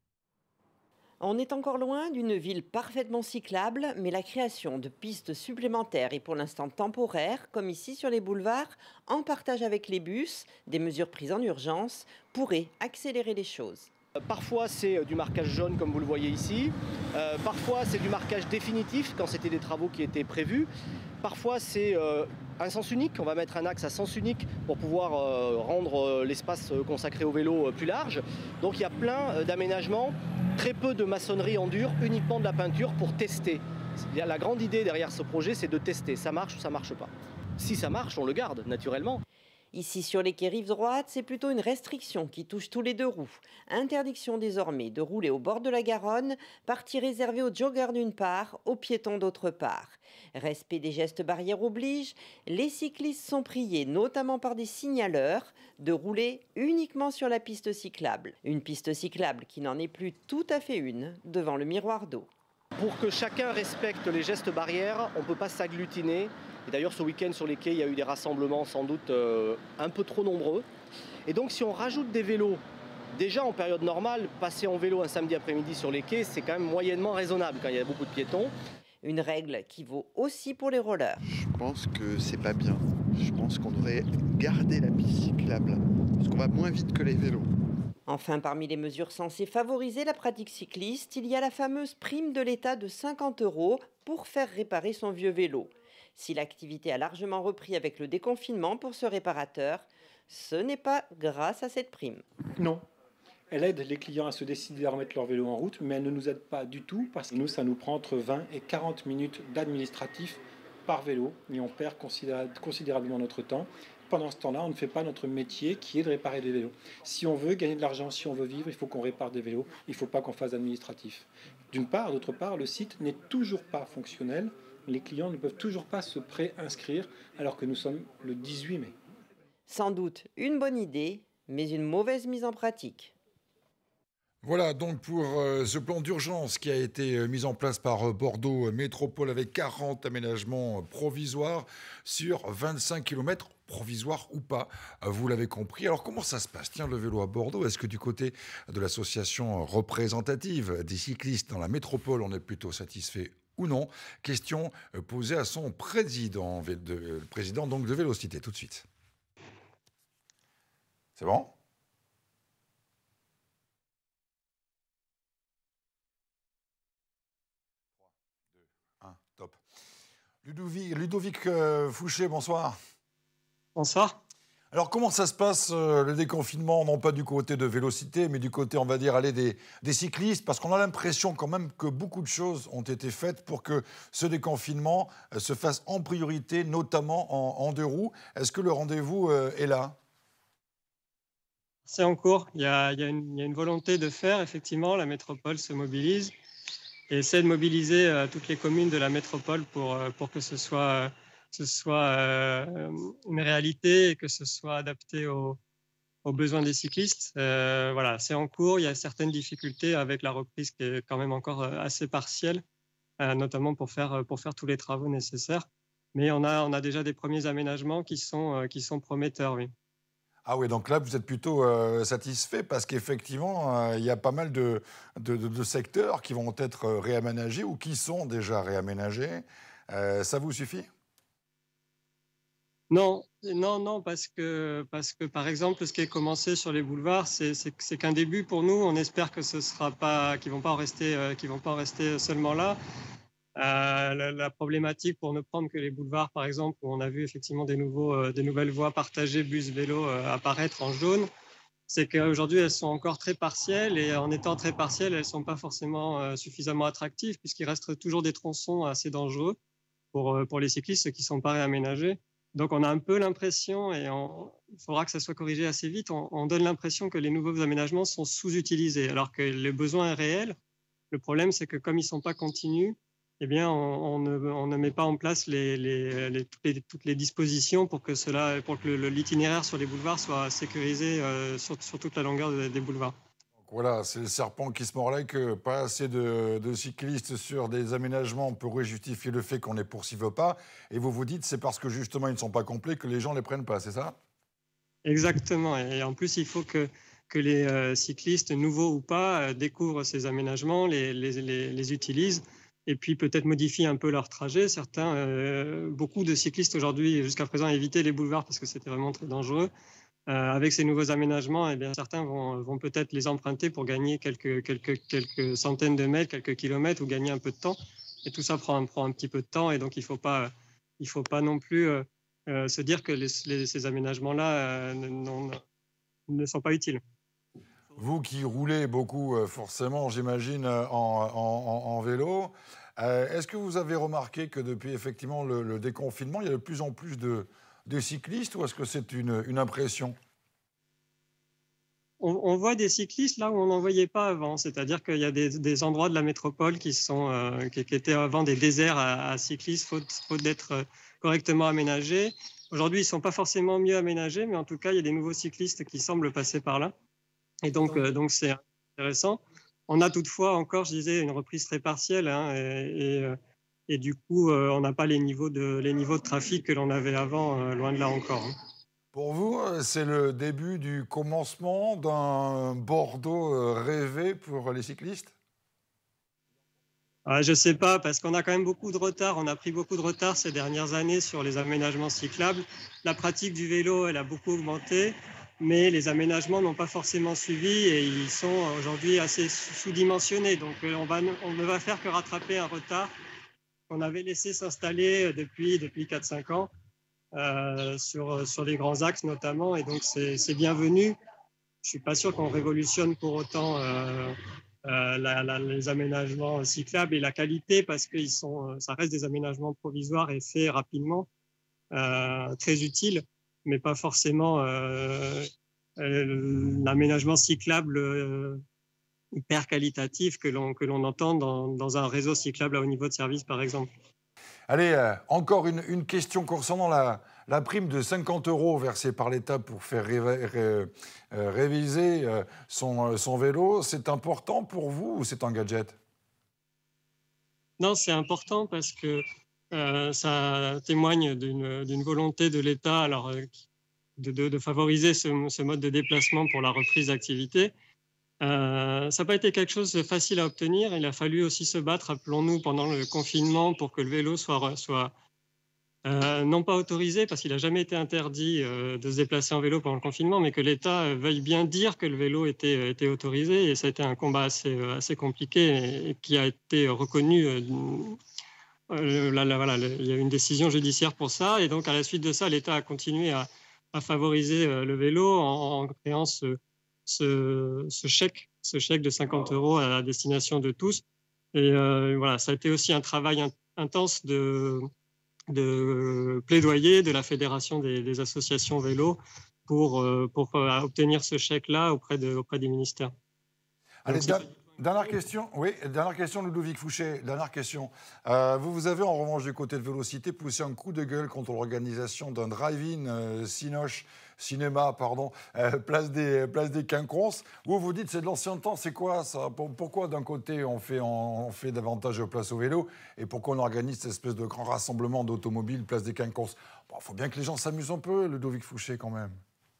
On est encore loin d'une ville parfaitement cyclable, mais la création de pistes supplémentaires est pour l'instant temporaire, comme ici sur les boulevards, en partage avec les bus, des mesures prises en urgence pourraient accélérer les choses. Parfois c'est du marquage jaune comme vous le voyez ici, euh, parfois c'est du marquage définitif quand c'était des travaux qui étaient prévus, parfois c'est euh, un sens unique, on va mettre un axe à sens unique pour pouvoir euh, rendre euh, l'espace consacré au vélo euh, plus large. Donc il y a plein euh, d'aménagements, très peu de maçonnerie en dur, uniquement de la peinture pour tester. La grande idée derrière ce projet c'est de tester, ça marche ou ça marche pas. Si ça marche, on le garde naturellement. Ici, sur les quais rive droite, c'est plutôt une restriction qui touche tous les deux roues. Interdiction désormais de rouler au bord de la Garonne, partie réservée aux joggers d'une part, aux piétons d'autre part. Respect des gestes barrières oblige, les cyclistes sont priés, notamment par des signaleurs, de rouler uniquement sur la piste cyclable. Une piste cyclable qui n'en est plus tout à fait une, devant le miroir d'eau. Pour que chacun respecte les gestes barrières, on ne peut pas s'agglutiner. Et d'ailleurs, ce week-end sur les quais, il y a eu des rassemblements sans doute euh, un peu trop nombreux. Et donc, si on rajoute des vélos, déjà en période normale, passer en vélo un samedi après-midi sur les quais, c'est quand même moyennement raisonnable quand il y a beaucoup de piétons. Une règle qui vaut aussi pour les rollers. Je pense que c'est pas bien. Je pense qu'on devrait garder la piste cyclable, parce qu'on va moins vite que les vélos. Enfin, parmi les mesures censées favoriser la pratique cycliste, il y a la fameuse prime de l'État de cinquante euros pour faire réparer son vieux vélo. Si l'activité a largement repris avec le déconfinement pour ce réparateur, ce n'est pas grâce à cette prime. Non, elle aide les clients à se décider à remettre leur vélo en route, mais elle ne nous aide pas du tout parce que nous, ça nous prend entre vingt et quarante minutes d'administratif par vélo et on perd considérablement notre temps. Pendant ce temps-là, on ne fait pas notre métier qui est de réparer des vélos. Si on veut gagner de l'argent, si on veut vivre, il faut qu'on répare des vélos, il ne faut pas qu'on fasse d'administratif. D'une part, d'autre part, le site n'est toujours pas fonctionnel. Les clients ne peuvent toujours pas se pré-inscrire alors que nous sommes le dix-huit mai. Sans doute une bonne idée, mais une mauvaise mise en pratique. Voilà donc pour euh, ce plan d'urgence qui a été euh, mis en place par euh, Bordeaux Métropole avec quarante aménagements euh, provisoires sur vingt-cinq kilomètres, provisoires ou pas, euh, vous l'avez compris. Alors comment ça se passe? Tiens, le vélo à Bordeaux, est-ce que du côté de l'association représentative des cyclistes dans la métropole, on est plutôt satisfait ou non? Question posée à son président, de, président donc de Vélocité, tout de suite. C'est bon? trois, deux, un, top. Ludovic, Ludovic euh, Fouché, bonsoir. Bonsoir. Alors, comment ça se passe, euh, le déconfinement, non pas du côté de Vélocité, mais du côté, on va dire, allez, des, des cyclistes? Parce qu'on a l'impression quand même que beaucoup de choses ont été faites pour que ce déconfinement euh, se fasse en priorité, notamment en, en deux roues. Est-ce que le rendez-vous euh, est là? C'est en cours. Il y, a, il, y a une, il y a une volonté de faire, effectivement. La métropole se mobilise et essaie de mobiliser euh, toutes les communes de la métropole pour, euh, pour que ce soit... Euh, ce soit euh, une réalité et que ce soit adapté aux, aux besoins des cyclistes. Euh, voilà, c'est en cours. Il y a certaines difficultés avec la reprise qui est quand même encore assez partielle, euh, notamment pour faire, pour faire tous les travaux nécessaires. Mais on a, on a déjà des premiers aménagements qui sont, qui sont prometteurs, oui. Ah oui, donc là, vous êtes plutôt euh, satisfait parce qu'effectivement, euh, il y a pas mal de, de, de, de secteurs qui vont être réaménagés ou qui sont déjà réaménagés. Euh, ça vous suffit ? Non, non, non, parce que, parce que par exemple, ce qui est commencé sur les boulevards, c'est, c'est, c'est qu'un début pour nous. On espère que ce sera pas, qu'ils vont pas en rester, euh, qu'ils vont pas en rester seulement là. Euh, la, la problématique, pour ne prendre que les boulevards, par exemple, où on a vu effectivement des, nouveaux, euh, des nouvelles voies partagées bus-vélo euh, apparaître en jaune, c'est qu'aujourd'hui, elles sont encore très partielles et en étant très partielles, elles ne sont pas forcément euh, suffisamment attractives puisqu'il reste toujours des tronçons assez dangereux pour, euh, pour les cyclistes qui ne sont pas réaménagés. Donc, on a un peu l'impression, et on, il faudra que ça soit corrigé assez vite, on, on donne l'impression que les nouveaux aménagements sont sous-utilisés alors que le besoin est réel. Le problème, c'est que comme ils ne sont pas continus, eh bien, on, on, ne, on ne met pas en place les, les, les, toutes, les, toutes les dispositions pour que, cela, pour que le, l'itinéraire sur les boulevards soit sécurisé euh, sur, sur toute la longueur de, des boulevards. Donc voilà, c'est le serpent qui se mord là, que pas assez de, de cyclistes sur des aménagements pourraient justifier le fait qu'on ne les poursuive pas. Et vous vous dites c'est parce que justement ils ne sont pas complets que les gens ne les prennent pas, c'est ça? Exactement. Et en plus, il faut que, que les euh, cyclistes, nouveaux ou pas, euh, découvrent ces aménagements, les, les, les, les utilisent. Et puis peut-être modifier un peu leur trajet. Certains, euh, beaucoup de cyclistes aujourd'hui, jusqu'à présent, évitaient les boulevards parce que c'était vraiment très dangereux. Euh, avec ces nouveaux aménagements, eh bien, certains vont, vont peut-être les emprunter pour gagner quelques, quelques, quelques centaines de mètres, quelques kilomètres ou gagner un peu de temps. Et tout ça prend, prend un petit peu de temps et donc il ne faut pas, il faut pas non plus euh, euh, se dire que les, les, ces aménagements-là euh, non, ne sont pas utiles. Vous qui roulez beaucoup, forcément, j'imagine, en, en, en vélo, euh, est-ce que vous avez remarqué que depuis effectivement le, le déconfinement, il y a de plus en plus de, de cyclistes ou est-ce que c'est une, une impression? on, on voit des cyclistes là où on n'en voyait pas avant, c'est-à-dire qu'il y a des, des endroits de la métropole qui, sont, euh, qui, qui étaient avant des déserts à, à cyclistes, faute, faute d'être correctement aménagés. Aujourd'hui, ils ne sont pas forcément mieux aménagés, mais en tout cas, il y a des nouveaux cyclistes qui semblent passer par là. Et donc, euh, donc c'est intéressant. On a toutefois encore, je disais, une reprise très partielle. Hein, et, et, et du coup, euh, on n'a pas les niveaux, de, les niveaux de trafic que l'on avait avant, euh, loin de là encore. Hein. Pour vous, c'est le début du commencement d'un Bordeaux rêvé pour les cyclistes? Ah, je ne sais pas, parce qu'on a quand même beaucoup de retard. On a pris beaucoup de retard ces dernières années sur les aménagements cyclables. La pratique du vélo, elle a beaucoup augmenté. Mais les aménagements n'ont pas forcément suivi et ils sont aujourd'hui assez sous-dimensionnés. Donc on, va, on ne va faire que rattraper un retard qu'on avait laissé s'installer depuis, depuis quatre cinq ans euh, sur, sur les grands axes notamment. Et donc c'est bienvenu. Je ne suis pas sûr qu'on révolutionne pour autant euh, euh, la, la, les aménagements cyclables et la qualité parce que ils sont, ça reste des aménagements provisoires et faits rapidement, euh, très utiles, mais pas forcément euh, euh, l'aménagement cyclable euh, hyper qualitatif que l'on que l'on entend dans, dans un réseau cyclable à haut niveau de service, par exemple. Allez, euh, encore une, une question concernant la, la prime de cinquante euros versée par l'État pour faire ré, ré, euh, réviser euh, son, son vélo. C'est important pour vous ou c'est un gadget? Non, c'est important parce que Euh, ça témoigne d'une volonté de l'État alors de, de, de favoriser ce, ce mode de déplacement pour la reprise d'activité. Euh, ça n'a pas été quelque chose de facile à obtenir. Il a fallu aussi se battre, rappelons-nous, pendant le confinement pour que le vélo soit, soit euh, non pas autorisé, parce qu'il n'a jamais été interdit euh, de se déplacer en vélo pendant le confinement, mais que l'État veuille bien dire que le vélo était, était autorisé. Et ça a été un combat assez, assez compliqué et, et qui a été reconnu. Euh, Euh, là, là, voilà, il y a eu une décision judiciaire pour ça. Et donc, à la suite de ça, l'État a continué à, à favoriser euh, le vélo en, en créant ce, ce, ce, chèque, ce chèque de cinquante euros à la destination de tous. Et euh, voilà, ça a été aussi un travail in, intense de, de plaidoyer de la Fédération des, des associations vélo pour, euh, pour euh, obtenir ce chèque-là auprès, de, auprès du ministère. Allez, donc, dernière question, oui, dernière question, Ludovic Fouché, dernière question. Euh, vous, vous avez en revanche du côté de Vélocité poussé un coup de gueule contre l'organisation d'un drive-in euh, Cinoche, cinéma, pardon, euh, place des, place des Quinconces. Vous vous dites c'est de l'ancien temps, c'est quoi ça? Pourquoi d'un côté on fait, on, on fait davantage de place au vélo et pourquoi on organise cette espèce de grand rassemblement d'automobiles place des Quinconces? Bon, faut bien que les gens s'amusent un peu, Ludovic Fouché, quand même.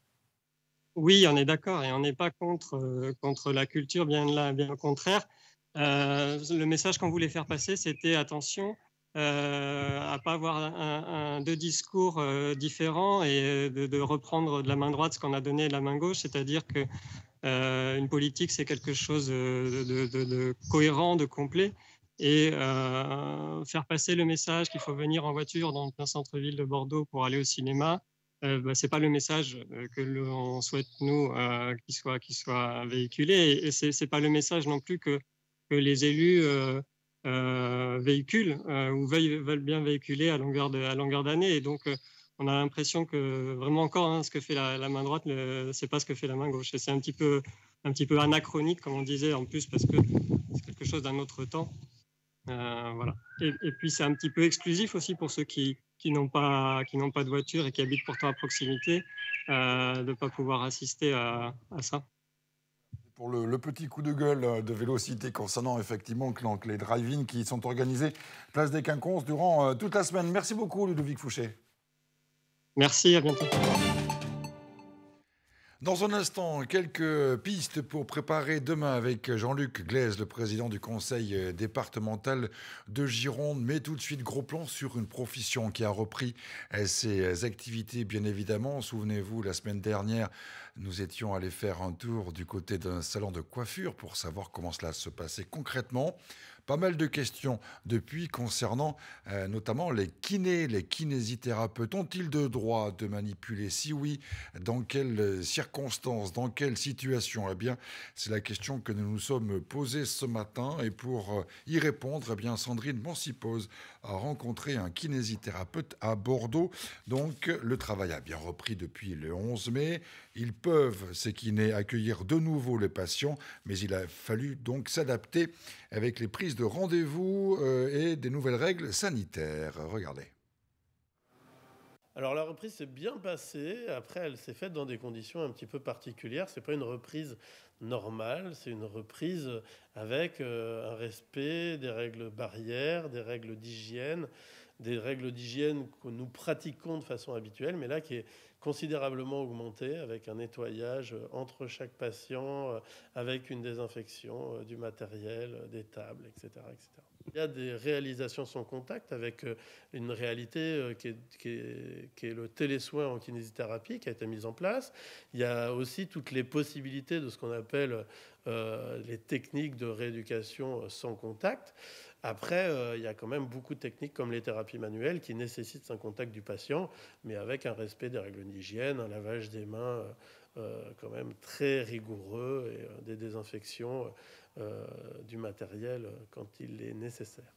Oui, on est d'accord et on n'est pas contre, euh, contre la culture, bien, là, bien au contraire. Euh, le message qu'on voulait faire passer, c'était attention euh, à ne pas avoir un, un, deux discours euh, différents et de, de reprendre de la main droite ce qu'on a donné de la main gauche, c'est-à-dire qu'une euh, politique, c'est quelque chose de, de, de, de cohérent, de complet. et euh, faire passer le message qu'il faut venir en voiture dans le plein centre-ville de Bordeaux pour aller au cinéma, euh, bah, ce n'est pas le message que l'on souhaite, nous, euh, qu'il soit, qu'il soit véhiculé. Et, et ce n'est pas le message non plus que, que les élus euh, euh, véhiculent euh, ou veulent, veulent bien véhiculer à longueur, de, à longueur d'année. Et donc, euh, on a l'impression que, vraiment encore, hein, ce que fait la, la main droite, ce n'est pas ce que fait la main gauche. Et c'est un petit peu, un petit peu anachronique, comme on disait, en plus, parce que c'est quelque chose d'un autre temps. Euh, voilà. Et, et puis c'est un petit peu exclusif aussi pour ceux qui, qui n'ont pas, qui n'ont pas de voiture et qui habitent pourtant à proximité, euh, de ne pas pouvoir assister à, à ça. Pour le, le petit coup de gueule de Vélocité concernant effectivement les drive-in qui sont organisés place des Quinconces durant euh, toute la semaine. Merci beaucoup Ludovic Fouché. Merci, à bientôt. Dans un instant, quelques pistes pour préparer demain avec Jean-Luc Glaise, le président du conseil départemental de Gironde. Mais tout de suite, gros plan sur une profession qui a repris ses activités, bien évidemment. Souvenez-vous, la semaine dernière, nous étions allés faire un tour du côté d'un salon de coiffure pour savoir comment cela se passait concrètement. Pas mal de questions depuis concernant euh, notamment les kinés, les kinésithérapeutes. Ont-ils de droit de manipuler? Si oui, dans quelles circonstances, dans quelle situation? Eh bien, c'est la question que nous nous sommes posée ce matin. Et pour y répondre, eh bien, Sandrine Mancipose a rencontré un kinésithérapeute à Bordeaux. Donc, le travail a bien repris depuis le onze mai. Ils peuvent, ces kinés, accueillir de nouveau les patients, mais il a fallu donc s'adapter avec les prises de rendez-vous euh, et des nouvelles règles sanitaires. Regardez. Alors la reprise s'est bien passée. Après, elle s'est faite dans des conditions un petit peu particulières. C'est pas une reprise normale, c'est une reprise avec euh, un respect des règles barrières, des règles d'hygiène, des règles d'hygiène que nous pratiquons de façon habituelle, mais là qui est considérablement augmentée, avec un nettoyage entre chaque patient, avec une désinfection du matériel, des tables, et cetera, et cetera. Il y a des réalisations sans contact avec une réalité qui est, qui est, qui est le télésoin en kinésithérapie qui a été mise en place. Il y a aussi toutes les possibilités de ce qu'on appelle euh, les techniques de rééducation sans contact. Après, euh, il y a quand même beaucoup de techniques comme les thérapies manuelles qui nécessitent un contact du patient, mais avec un respect des règles d'hygiène, un lavage des mains euh, quand même très rigoureux et euh, des désinfections euh, du matériel quand il est nécessaire.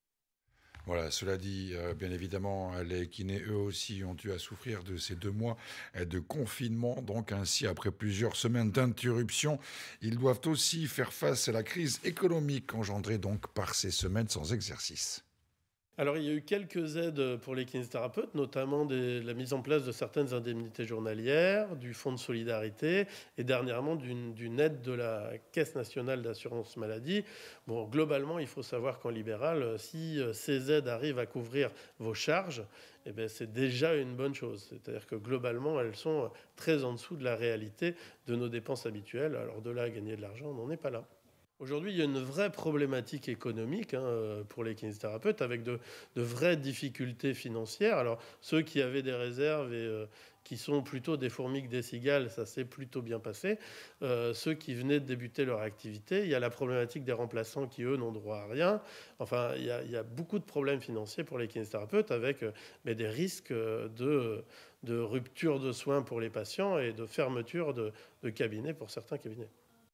Voilà, cela dit, euh, bien évidemment, les kinés, eux aussi, ont dû à souffrir de ces deux mois de confinement. Donc ainsi, après plusieurs semaines d'interruption, ils doivent aussi faire face à la crise économique engendrée donc par ces semaines sans exercice. Alors, il y a eu quelques aides pour les kinésithérapeutes, notamment des, la mise en place de certaines indemnités journalières, du fonds de solidarité et dernièrement d'une, d'une aide de la Caisse nationale d'assurance maladie. Bon, globalement, il faut savoir qu'en libéral, si ces aides arrivent à couvrir vos charges, eh bien, c'est déjà une bonne chose. C'est-à-dire que globalement, elles sont très en dessous de la réalité de nos dépenses habituelles. Alors de là à gagner de l'argent, on n'en est pas là. Aujourd'hui, il y a une vraie problématique économique hein, pour les kinésithérapeutes avec de, de vraies difficultés financières. Alors, ceux qui avaient des réserves et euh, qui sont plutôt des fourmis que des cigales, ça s'est plutôt bien passé. Euh, ceux qui venaient de débuter leur activité, il y a la problématique des remplaçants qui, eux, n'ont droit à rien. Enfin, il y a, il y a beaucoup de problèmes financiers pour les kinésithérapeutes avec euh, mais des risques de, de rupture de soins pour les patients et de fermeture de, de cabinets pour certains cabinets.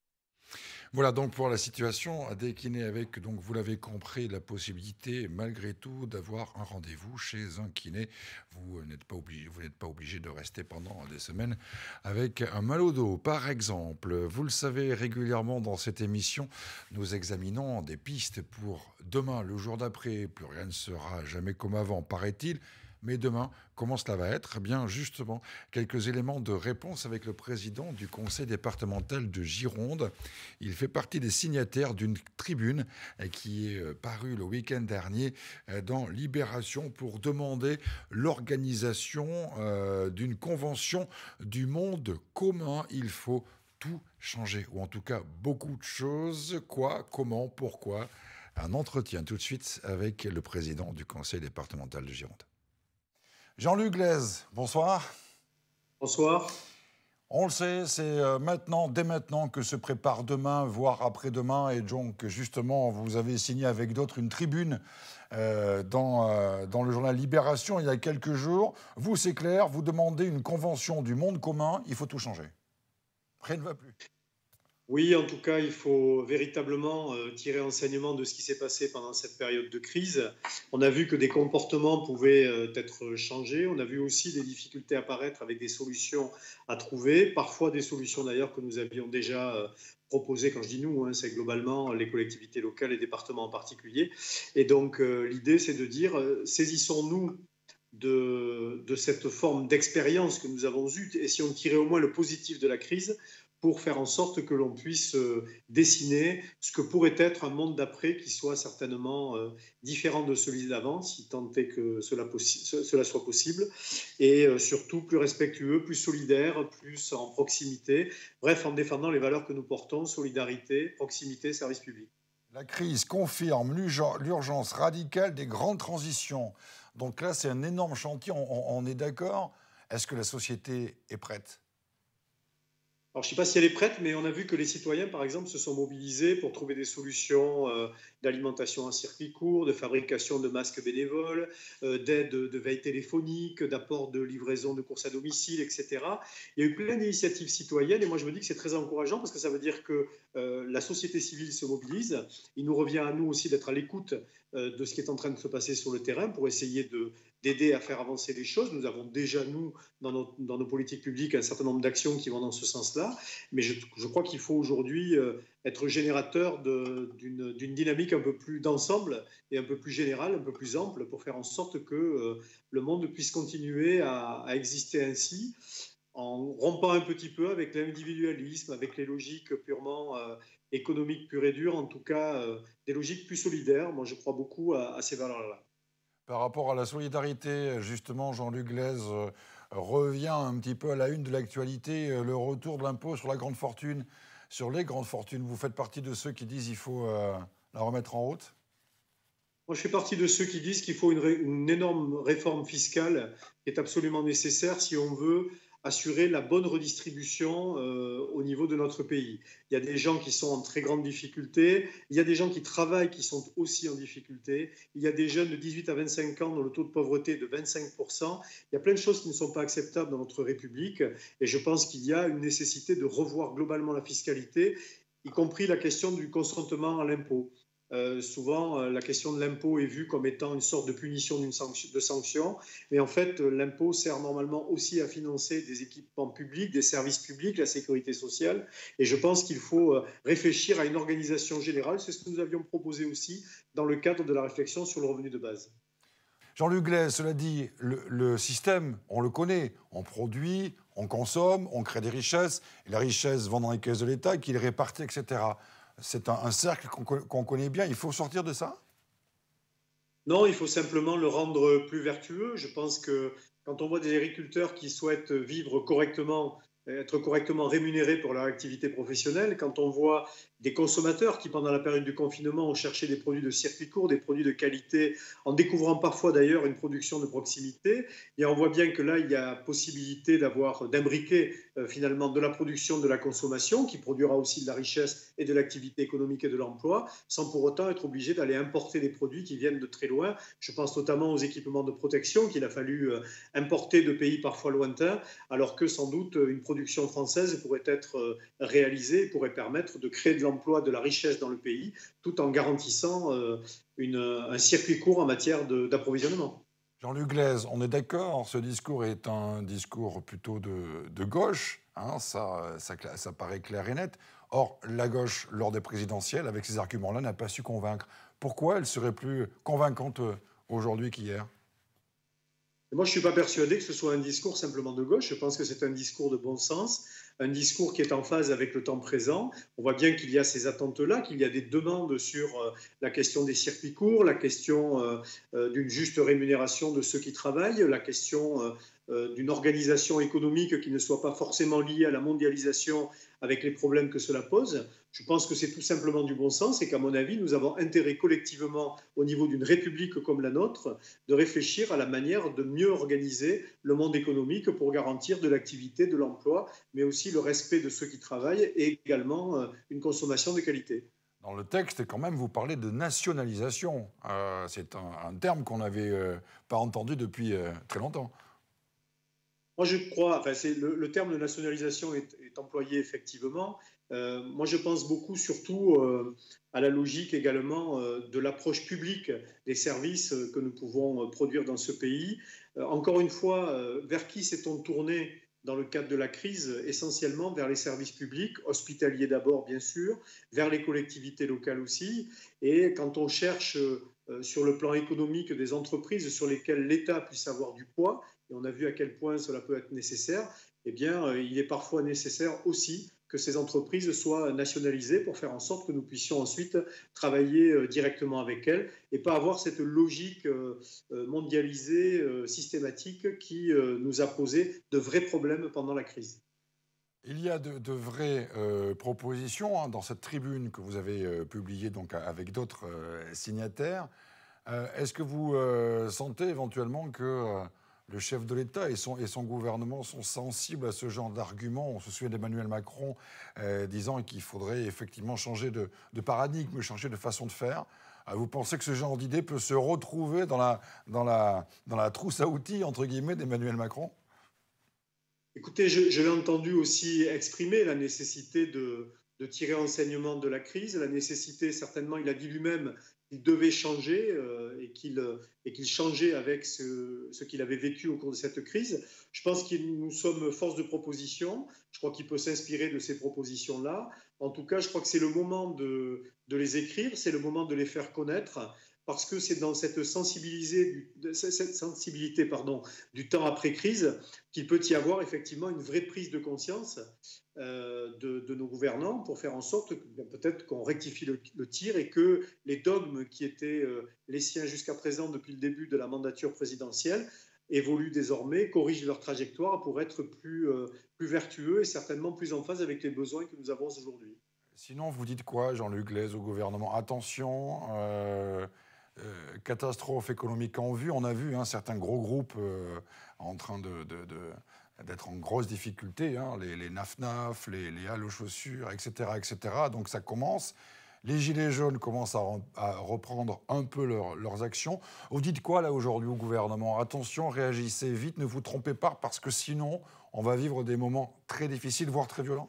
Voilà donc pour la situation à des kinés avec, donc vous l'avez compris, la possibilité malgré tout d'avoir un rendez-vous chez un kiné. Vous n'êtes pas obligé, vous n'êtes pas obligé de rester pendant des semaines avec un mal au dos. Par exemple, vous le savez régulièrement dans cette émission, nous examinons des pistes pour demain, le jour d'après. Plus rien ne sera jamais comme avant, paraît-il. Mais demain, comment cela va être? Eh bien, justement, quelques éléments de réponse avec le président du conseil départemental de Gironde. Il fait partie des signataires d'une tribune qui est parue le week-end dernier dans Libération pour demander l'organisation euh, d'une convention du monde commun. Il faut tout changer, ou en tout cas beaucoup de choses. Quoi, comment, pourquoi? Un entretien tout de suite avec le président du conseil départemental de Gironde. Jean-Luc Glaise, bonsoir. Bonsoir. On le sait, c'est maintenant, dès maintenant que se prépare demain, voire après-demain. Et donc, justement, vous avez signé avec d'autres une tribune euh, dans, euh, dans le journal Libération il y a quelques jours. Vous, c'est clair, vous demandez une convention du monde commun. Il faut tout changer. Rien ne va plus. Oui, en tout cas, il faut véritablement euh, tirer enseignement de ce qui s'est passé pendant cette période de crise. On a vu que des comportements pouvaient euh, être changés. On a vu aussi des difficultés apparaître avec des solutions à trouver, parfois des solutions d'ailleurs que nous avions déjà euh, proposées. Quand je dis nous, hein, c'est globalement les collectivités locales et départements en particulier. Et donc, euh, l'idée, c'est de dire, euh, saisissons-nous de, de cette forme d'expérience que nous avons eue et si on tirait au moins le positif de la crise, pour faire en sorte que l'on puisse dessiner ce que pourrait être un monde d'après qui soit certainement différent de celui d'avant, si tant est que cela, cela soit possible, et surtout plus respectueux, plus solidaire, plus en proximité, bref, en défendant les valeurs que nous portons, solidarité, proximité, service public. La crise confirme l'urgence radicale des grandes transitions. Donc là, c'est un énorme chantier, on, on est d'accord. Est-ce que la société est prête ? Alors, je ne sais pas si elle est prête, mais on a vu que les citoyens, par exemple, se sont mobilisés pour trouver des solutions euh, d'alimentation en circuit court, de fabrication de masques bénévoles, euh, d'aide de veille téléphonique, d'apport de livraison de courses à domicile, et cetera. Il y a eu plein d'initiatives citoyennes et moi, je me dis que c'est très encourageant parce que ça veut dire que euh, la société civile se mobilise. Il nous revient à nous aussi d'être à l'écoute euh, de ce qui est en train de se passer sur le terrain pour essayer de d'aider à faire avancer les choses. Nous avons déjà, nous, dans nos, dans nos politiques publiques, un certain nombre d'actions qui vont dans ce sens-là. Mais je, je crois qu'il faut aujourd'hui euh, être générateur d'une d'une dynamique un peu plus d'ensemble et un peu plus générale, un peu plus ample, pour faire en sorte que euh, le monde puisse continuer à, à exister ainsi, en rompant un petit peu avec l'individualisme, avec les logiques purement euh, économiques pures et dures, en tout cas euh, des logiques plus solidaires. Moi, je crois beaucoup à, à ces valeurs-là. Par rapport à la solidarité, justement, Jean-Luc Glaise euh, revient un petit peu à la une de l'actualité, euh, le retour de l'impôt sur la grande fortune, sur les grandes fortunes. Vous faites partie de ceux qui disent qu'il faut euh, la remettre en route ? Moi, je fais partie de ceux qui disent qu'il faut une, ré, une énorme réforme fiscale qui est absolument nécessaire si on veut assurer la bonne redistribution euh, au niveau de notre pays. Il y a des gens qui sont en très grande difficulté, il y a des gens qui travaillent qui sont aussi en difficulté, il y a des jeunes de dix-huit à vingt-cinq ans dont le taux de pauvreté est de vingt-cinq pour cent. Il y a plein de choses qui ne sont pas acceptables dans notre République et je pense qu'il y a une nécessité de revoir globalement la fiscalité, y compris la question du consentement à l'impôt. Euh, souvent, euh, la question de l'impôt est vue comme étant une sorte de punition d'une sanction, de sanction, mais en fait, euh, l'impôt sert normalement aussi à financer des équipements publics, des services publics, la sécurité sociale, et je pense qu'il faut euh, réfléchir à une organisation générale. C'est ce que nous avions proposé aussi dans le cadre de la réflexion sur le revenu de base. Jean-Luc Glaise, cela dit, le, le système, on le connaît, on produit, on consomme, on crée des richesses, et la richesse va dans les caisses de l'État, qui les répartit, et cetera. C'est un, un cercle qu'on qu'on connaît bien. Il faut sortir de ça ? Non, il faut simplement le rendre plus vertueux. Je pense que quand on voit des agriculteurs qui souhaitent vivre correctement, être correctement rémunérés pour leur activité professionnelle, quand on voit des consommateurs qui, pendant la période du confinement, ont cherché des produits de circuit court, des produits de qualité, en découvrant parfois d'ailleurs une production de proximité, et on voit bien que là, il y a possibilité d'avoir, d'imbriquer euh, finalement de la production, de la consommation, qui produira aussi de la richesse et de l'activité économique et de l'emploi, sans pour autant être obligé d'aller importer des produits qui viennent de très loin. Je pense notamment aux équipements de protection qu'il a fallu euh, importer de pays parfois lointains, alors que sans doute une production française pourrait être euh, réalisée, pourrait permettre de créer de l'emploi, de la richesse dans le pays, tout en garantissant euh, une, un circuit court en matière d'approvisionnement. Jean-Luc Glaise, on est d'accord, ce discours est un discours plutôt de, de gauche, hein, ça, ça, ça paraît clair et net. Or, la gauche, lors des présidentielles, avec ces arguments-là, n'a pas su convaincre. Pourquoi elle serait plus convaincante aujourd'hui qu'hier ? Moi, je ne suis pas persuadé que ce soit un discours simplement de gauche. Je pense que c'est un discours de bon sens, un discours qui est en phase avec le temps présent. On voit bien qu'il y a ces attentes-là, qu'il y a des demandes sur la question des circuits courts, la question d'une juste rémunération de ceux qui travaillent, la question d'une organisation économique qui ne soit pas forcément liée à la mondialisation avec les problèmes que cela pose. Je pense que c'est tout simplement du bon sens et qu'à mon avis, nous avons intérêt collectivement, au niveau d'une république comme la nôtre, de réfléchir à la manière de mieux organiser le monde économique pour garantir de l'activité, de l'emploi, mais aussi aussi le respect de ceux qui travaillent et également euh, une consommation de qualité. Dans le texte, quand même, vous parlez de nationalisation. Euh, c'est un, un terme qu'on n'avait euh, pas entendu depuis euh, très longtemps. Moi, je crois, enfin, c'est le, le terme de nationalisation est, est employé effectivement. Euh, moi, je pense beaucoup surtout euh, à la logique également euh, de l'approche publique des services euh, que nous pouvons euh, produire dans ce pays. Euh, encore une fois, euh, vers qui s'est-on tourné dans le cadre de la crise? Essentiellement vers les services publics, hospitaliers d'abord bien sûr, vers les collectivités locales aussi. Et quand on cherche euh, sur le plan économique des entreprises sur lesquelles l'État puisse avoir du poids, et on a vu à quel point cela peut être nécessaire, eh bien, euh, il est parfois nécessaire aussi que ces entreprises soient nationalisées pour faire en sorte que nous puissions ensuite travailler euh, directement avec elles et pas avoir cette logique euh, mondialisée, euh, systématique qui euh, nous a posé de vrais problèmes pendant la crise. Il y a de, de vraies euh, propositions hein, dans cette tribune que vous avez euh, publiée donc, avec d'autres euh, signataires. Euh, est-ce que vous euh, sentez éventuellement que euh, le chef de l'État et son, et son gouvernement sont sensibles à ce genre d'arguments? On se souvient d'Emmanuel Macron euh, disant qu'il faudrait effectivement changer de, de paradigme, changer de façon de faire. Euh, vous pensez que ce genre d'idée peut se retrouver dans la, dans la, dans la trousse à outils, entre guillemets, d'Emmanuel Macron? Écoutez, je, je l'ai entendu aussi exprimer la nécessité de, de tirer enseignement de la crise, la nécessité, certainement, il a dit lui-même qu'il devait changer euh, et qu'il et qu'il changeait avec ce, ce qu'il avait vécu au cours de cette crise. Je pense que nous sommes force de proposition. Je crois qu'il peut s'inspirer de ces propositions-là. En tout cas, je crois que c'est le moment de, de les écrire, c'est le moment de les faire connaître, parce que c'est dans cette, sensibilisé, cette sensibilité pardon, du temps après-crise qu'il peut y avoir effectivement une vraie prise de conscience euh, de, de nos gouvernants pour faire en sorte que peut-être qu'on rectifie le, le tir et que les dogmes qui étaient euh, les siens jusqu'à présent depuis le début de la mandature présidentielle évoluent désormais, corrigent leur trajectoire pour être plus, euh, plus vertueux et certainement plus en phase avec les besoins que nous avons aujourd'hui. Sinon, vous dites quoi, Jean-Luc Glaise, au gouvernement? Attention, euh, euh, catastrophe économique en vue. On a vu hein, certains gros groupes euh, en train de, de, de, d'être en grosse difficulté, hein, les, les N A F N A F, les, les halles aux chaussures, et cetera, et cetera. Donc ça commence. Les Gilets jaunes commencent à, à reprendre un peu leur, leurs actions. Vous dites quoi, là, aujourd'hui, au gouvernement? Attention, réagissez vite, ne vous trompez pas, parce que sinon, on va vivre des moments très difficiles, voire très violents.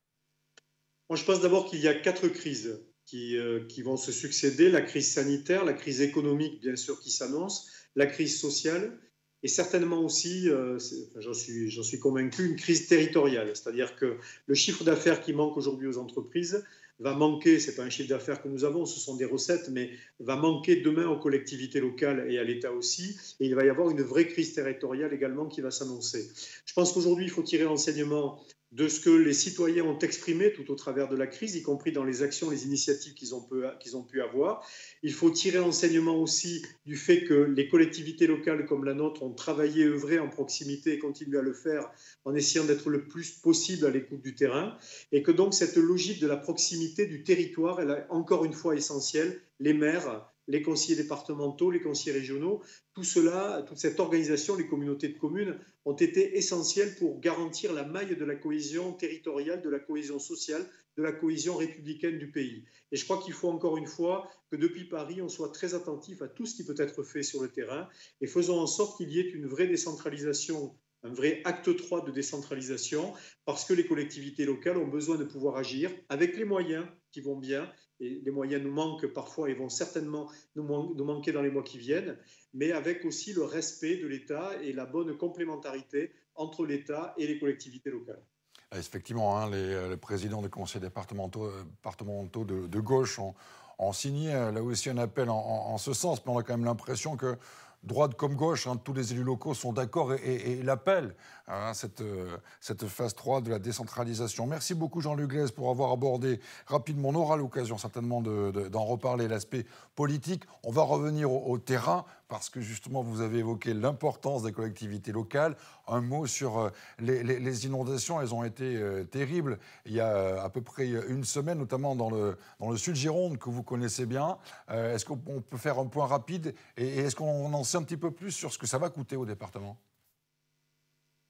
Moi, je pense d'abord qu'il y a quatre crises qui, euh, qui vont se succéder. La crise sanitaire, la crise économique, bien sûr, qui s'annonce, la crise sociale et certainement aussi, euh, enfin, j'en suis, j'en suis convaincu, une crise territoriale. C'est-à-dire que le chiffre d'affaires qui manque aujourd'hui aux entreprises va manquer, ce n'est pas un chiffre d'affaires que nous avons, ce sont des recettes, mais va manquer demain aux collectivités locales et à l'État aussi. Et il va y avoir une vraie crise territoriale également qui va s'annoncer. Je pense qu'aujourd'hui, il faut tirer l'enseignement de ce que les citoyens ont exprimé tout au travers de la crise, y compris dans les actions, les initiatives qu'ils ont, peu, qu'ils ont pu avoir. Il faut tirer enseignement aussi du fait que les collectivités locales comme la nôtre ont travaillé, œuvré en proximité et continuent à le faire en essayant d'être le plus possible à l'écoute du terrain. Et que donc cette logique de la proximité du territoire, elle est encore une fois essentielle. Les maires, les conseillers départementaux, les conseillers régionaux, tout cela, toute cette organisation, les communautés de communes ont été essentielles pour garantir la maille de la cohésion territoriale, de la cohésion sociale, de la cohésion républicaine du pays. Et je crois qu'il faut encore une fois que depuis Paris, on soit très attentif à tout ce qui peut être fait sur le terrain et faisons en sorte qu'il y ait une vraie décentralisation, un vrai acte trois de décentralisation, parce que les collectivités locales ont besoin de pouvoir agir avec les moyens qui vont bien. Et les moyens nous manquent parfois et vont certainement nous, man- nous manquer dans les mois qui viennent, mais avec aussi le respect de l'État et la bonne complémentarité entre l'État et les collectivités locales. Effectivement, hein, les, les présidents des conseils départementaux, départementaux de, de gauche ont, ont signé là aussi un appel en, en, en ce sens, mais on a quand même l'impression que droite comme gauche, hein, tous les élus locaux sont d'accord et, et, et l'appellent à hein, cette, cette phase trois de la décentralisation. Merci beaucoup Jean-Luc Glaise pour avoir abordé rapidement. On aura l'occasion certainement de, de, d'en reparler, l'aspect politique. On va revenir au, au terrain parce que justement vous avez évoqué l'importance des collectivités locales. Un mot sur les, les, les inondations, elles ont été euh, terribles. Il y a à peu près une semaine, notamment dans le, dans le sud Gironde que vous connaissez bien. Euh, est-ce qu'on peut faire un point rapide et, et est-ce qu'on en sait un petit peu plus sur ce que ça va coûter au département ?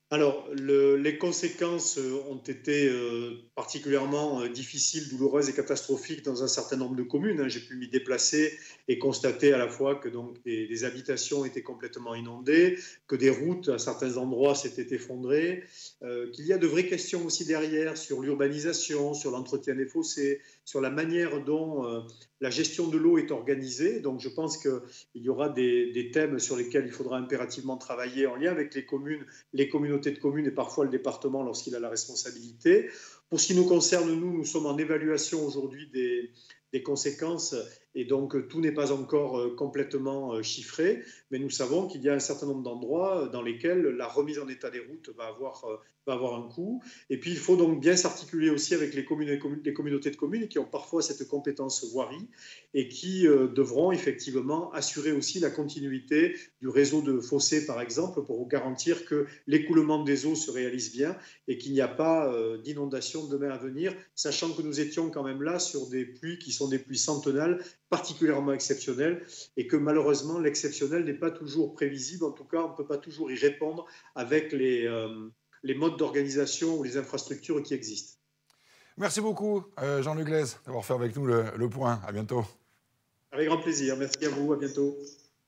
Alors, le, les conséquences ont été euh, particulièrement euh, difficiles, douloureuses et catastrophiques dans un certain nombre de communes. Hein. J'ai pu m'y déplacer et constater à la fois que donc, des, des habitations étaient complètement inondées, que des routes à certains endroits s'étaient effondrées, euh, qu'il y a de vraies questions aussi derrière sur l'urbanisation, sur l'entretien des fossés, sur la manière dont euh, la gestion de l'eau est organisée. Donc, je pense qu'il y aura des, des thèmes sur lesquels il faudra impérativement travailler en lien avec les communes, les communautés de communes et parfois le département lorsqu'il a la responsabilité. Pour ce qui nous concerne, nous, nous sommes en évaluation aujourd'hui des, des conséquences et donc tout n'est pas encore complètement chiffré, mais nous savons qu'il y a un certain nombre d'endroits dans lesquels la remise en état des routes va avoir, va avoir un coût. Et puis il faut donc bien s'articuler aussi avec les, communes et les communautés de communes qui ont parfois cette compétence voirie et qui euh, devront effectivement assurer aussi la continuité du réseau de fossés par exemple pour garantir que l'écoulement des eaux se réalise bien et qu'il n'y a pas euh, d'inondation demain à venir, sachant que nous étions quand même là sur des pluies qui sont des pluies centennales particulièrement exceptionnelles et que malheureusement l'exceptionnel n'est pas toujours prévisible, en tout cas on ne peut pas toujours y répondre avec les, euh, les modes d'organisation ou les infrastructures qui existent. Merci beaucoup euh, Jean-Luc Glaise d'avoir fait avec nous le, le point. À bientôt. Avec grand plaisir, merci à vous, à bientôt.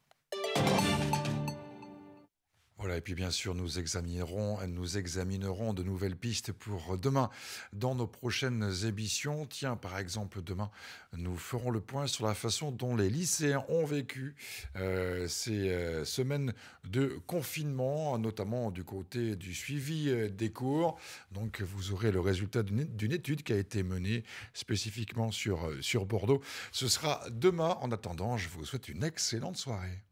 Voilà, et puis bien sûr, nous examinerons, nous examinerons de nouvelles pistes pour demain dans nos prochaines émissions. Tiens, par exemple, demain, nous ferons le point sur la façon dont les lycéens ont vécu euh, ces euh, semaines de confinement, notamment du côté du suivi euh, des cours. Donc, vous aurez le résultat d'une, d'une étude qui a été menée spécifiquement sur, euh, sur Bordeaux. Ce sera demain. En attendant, je vous souhaite une excellente soirée.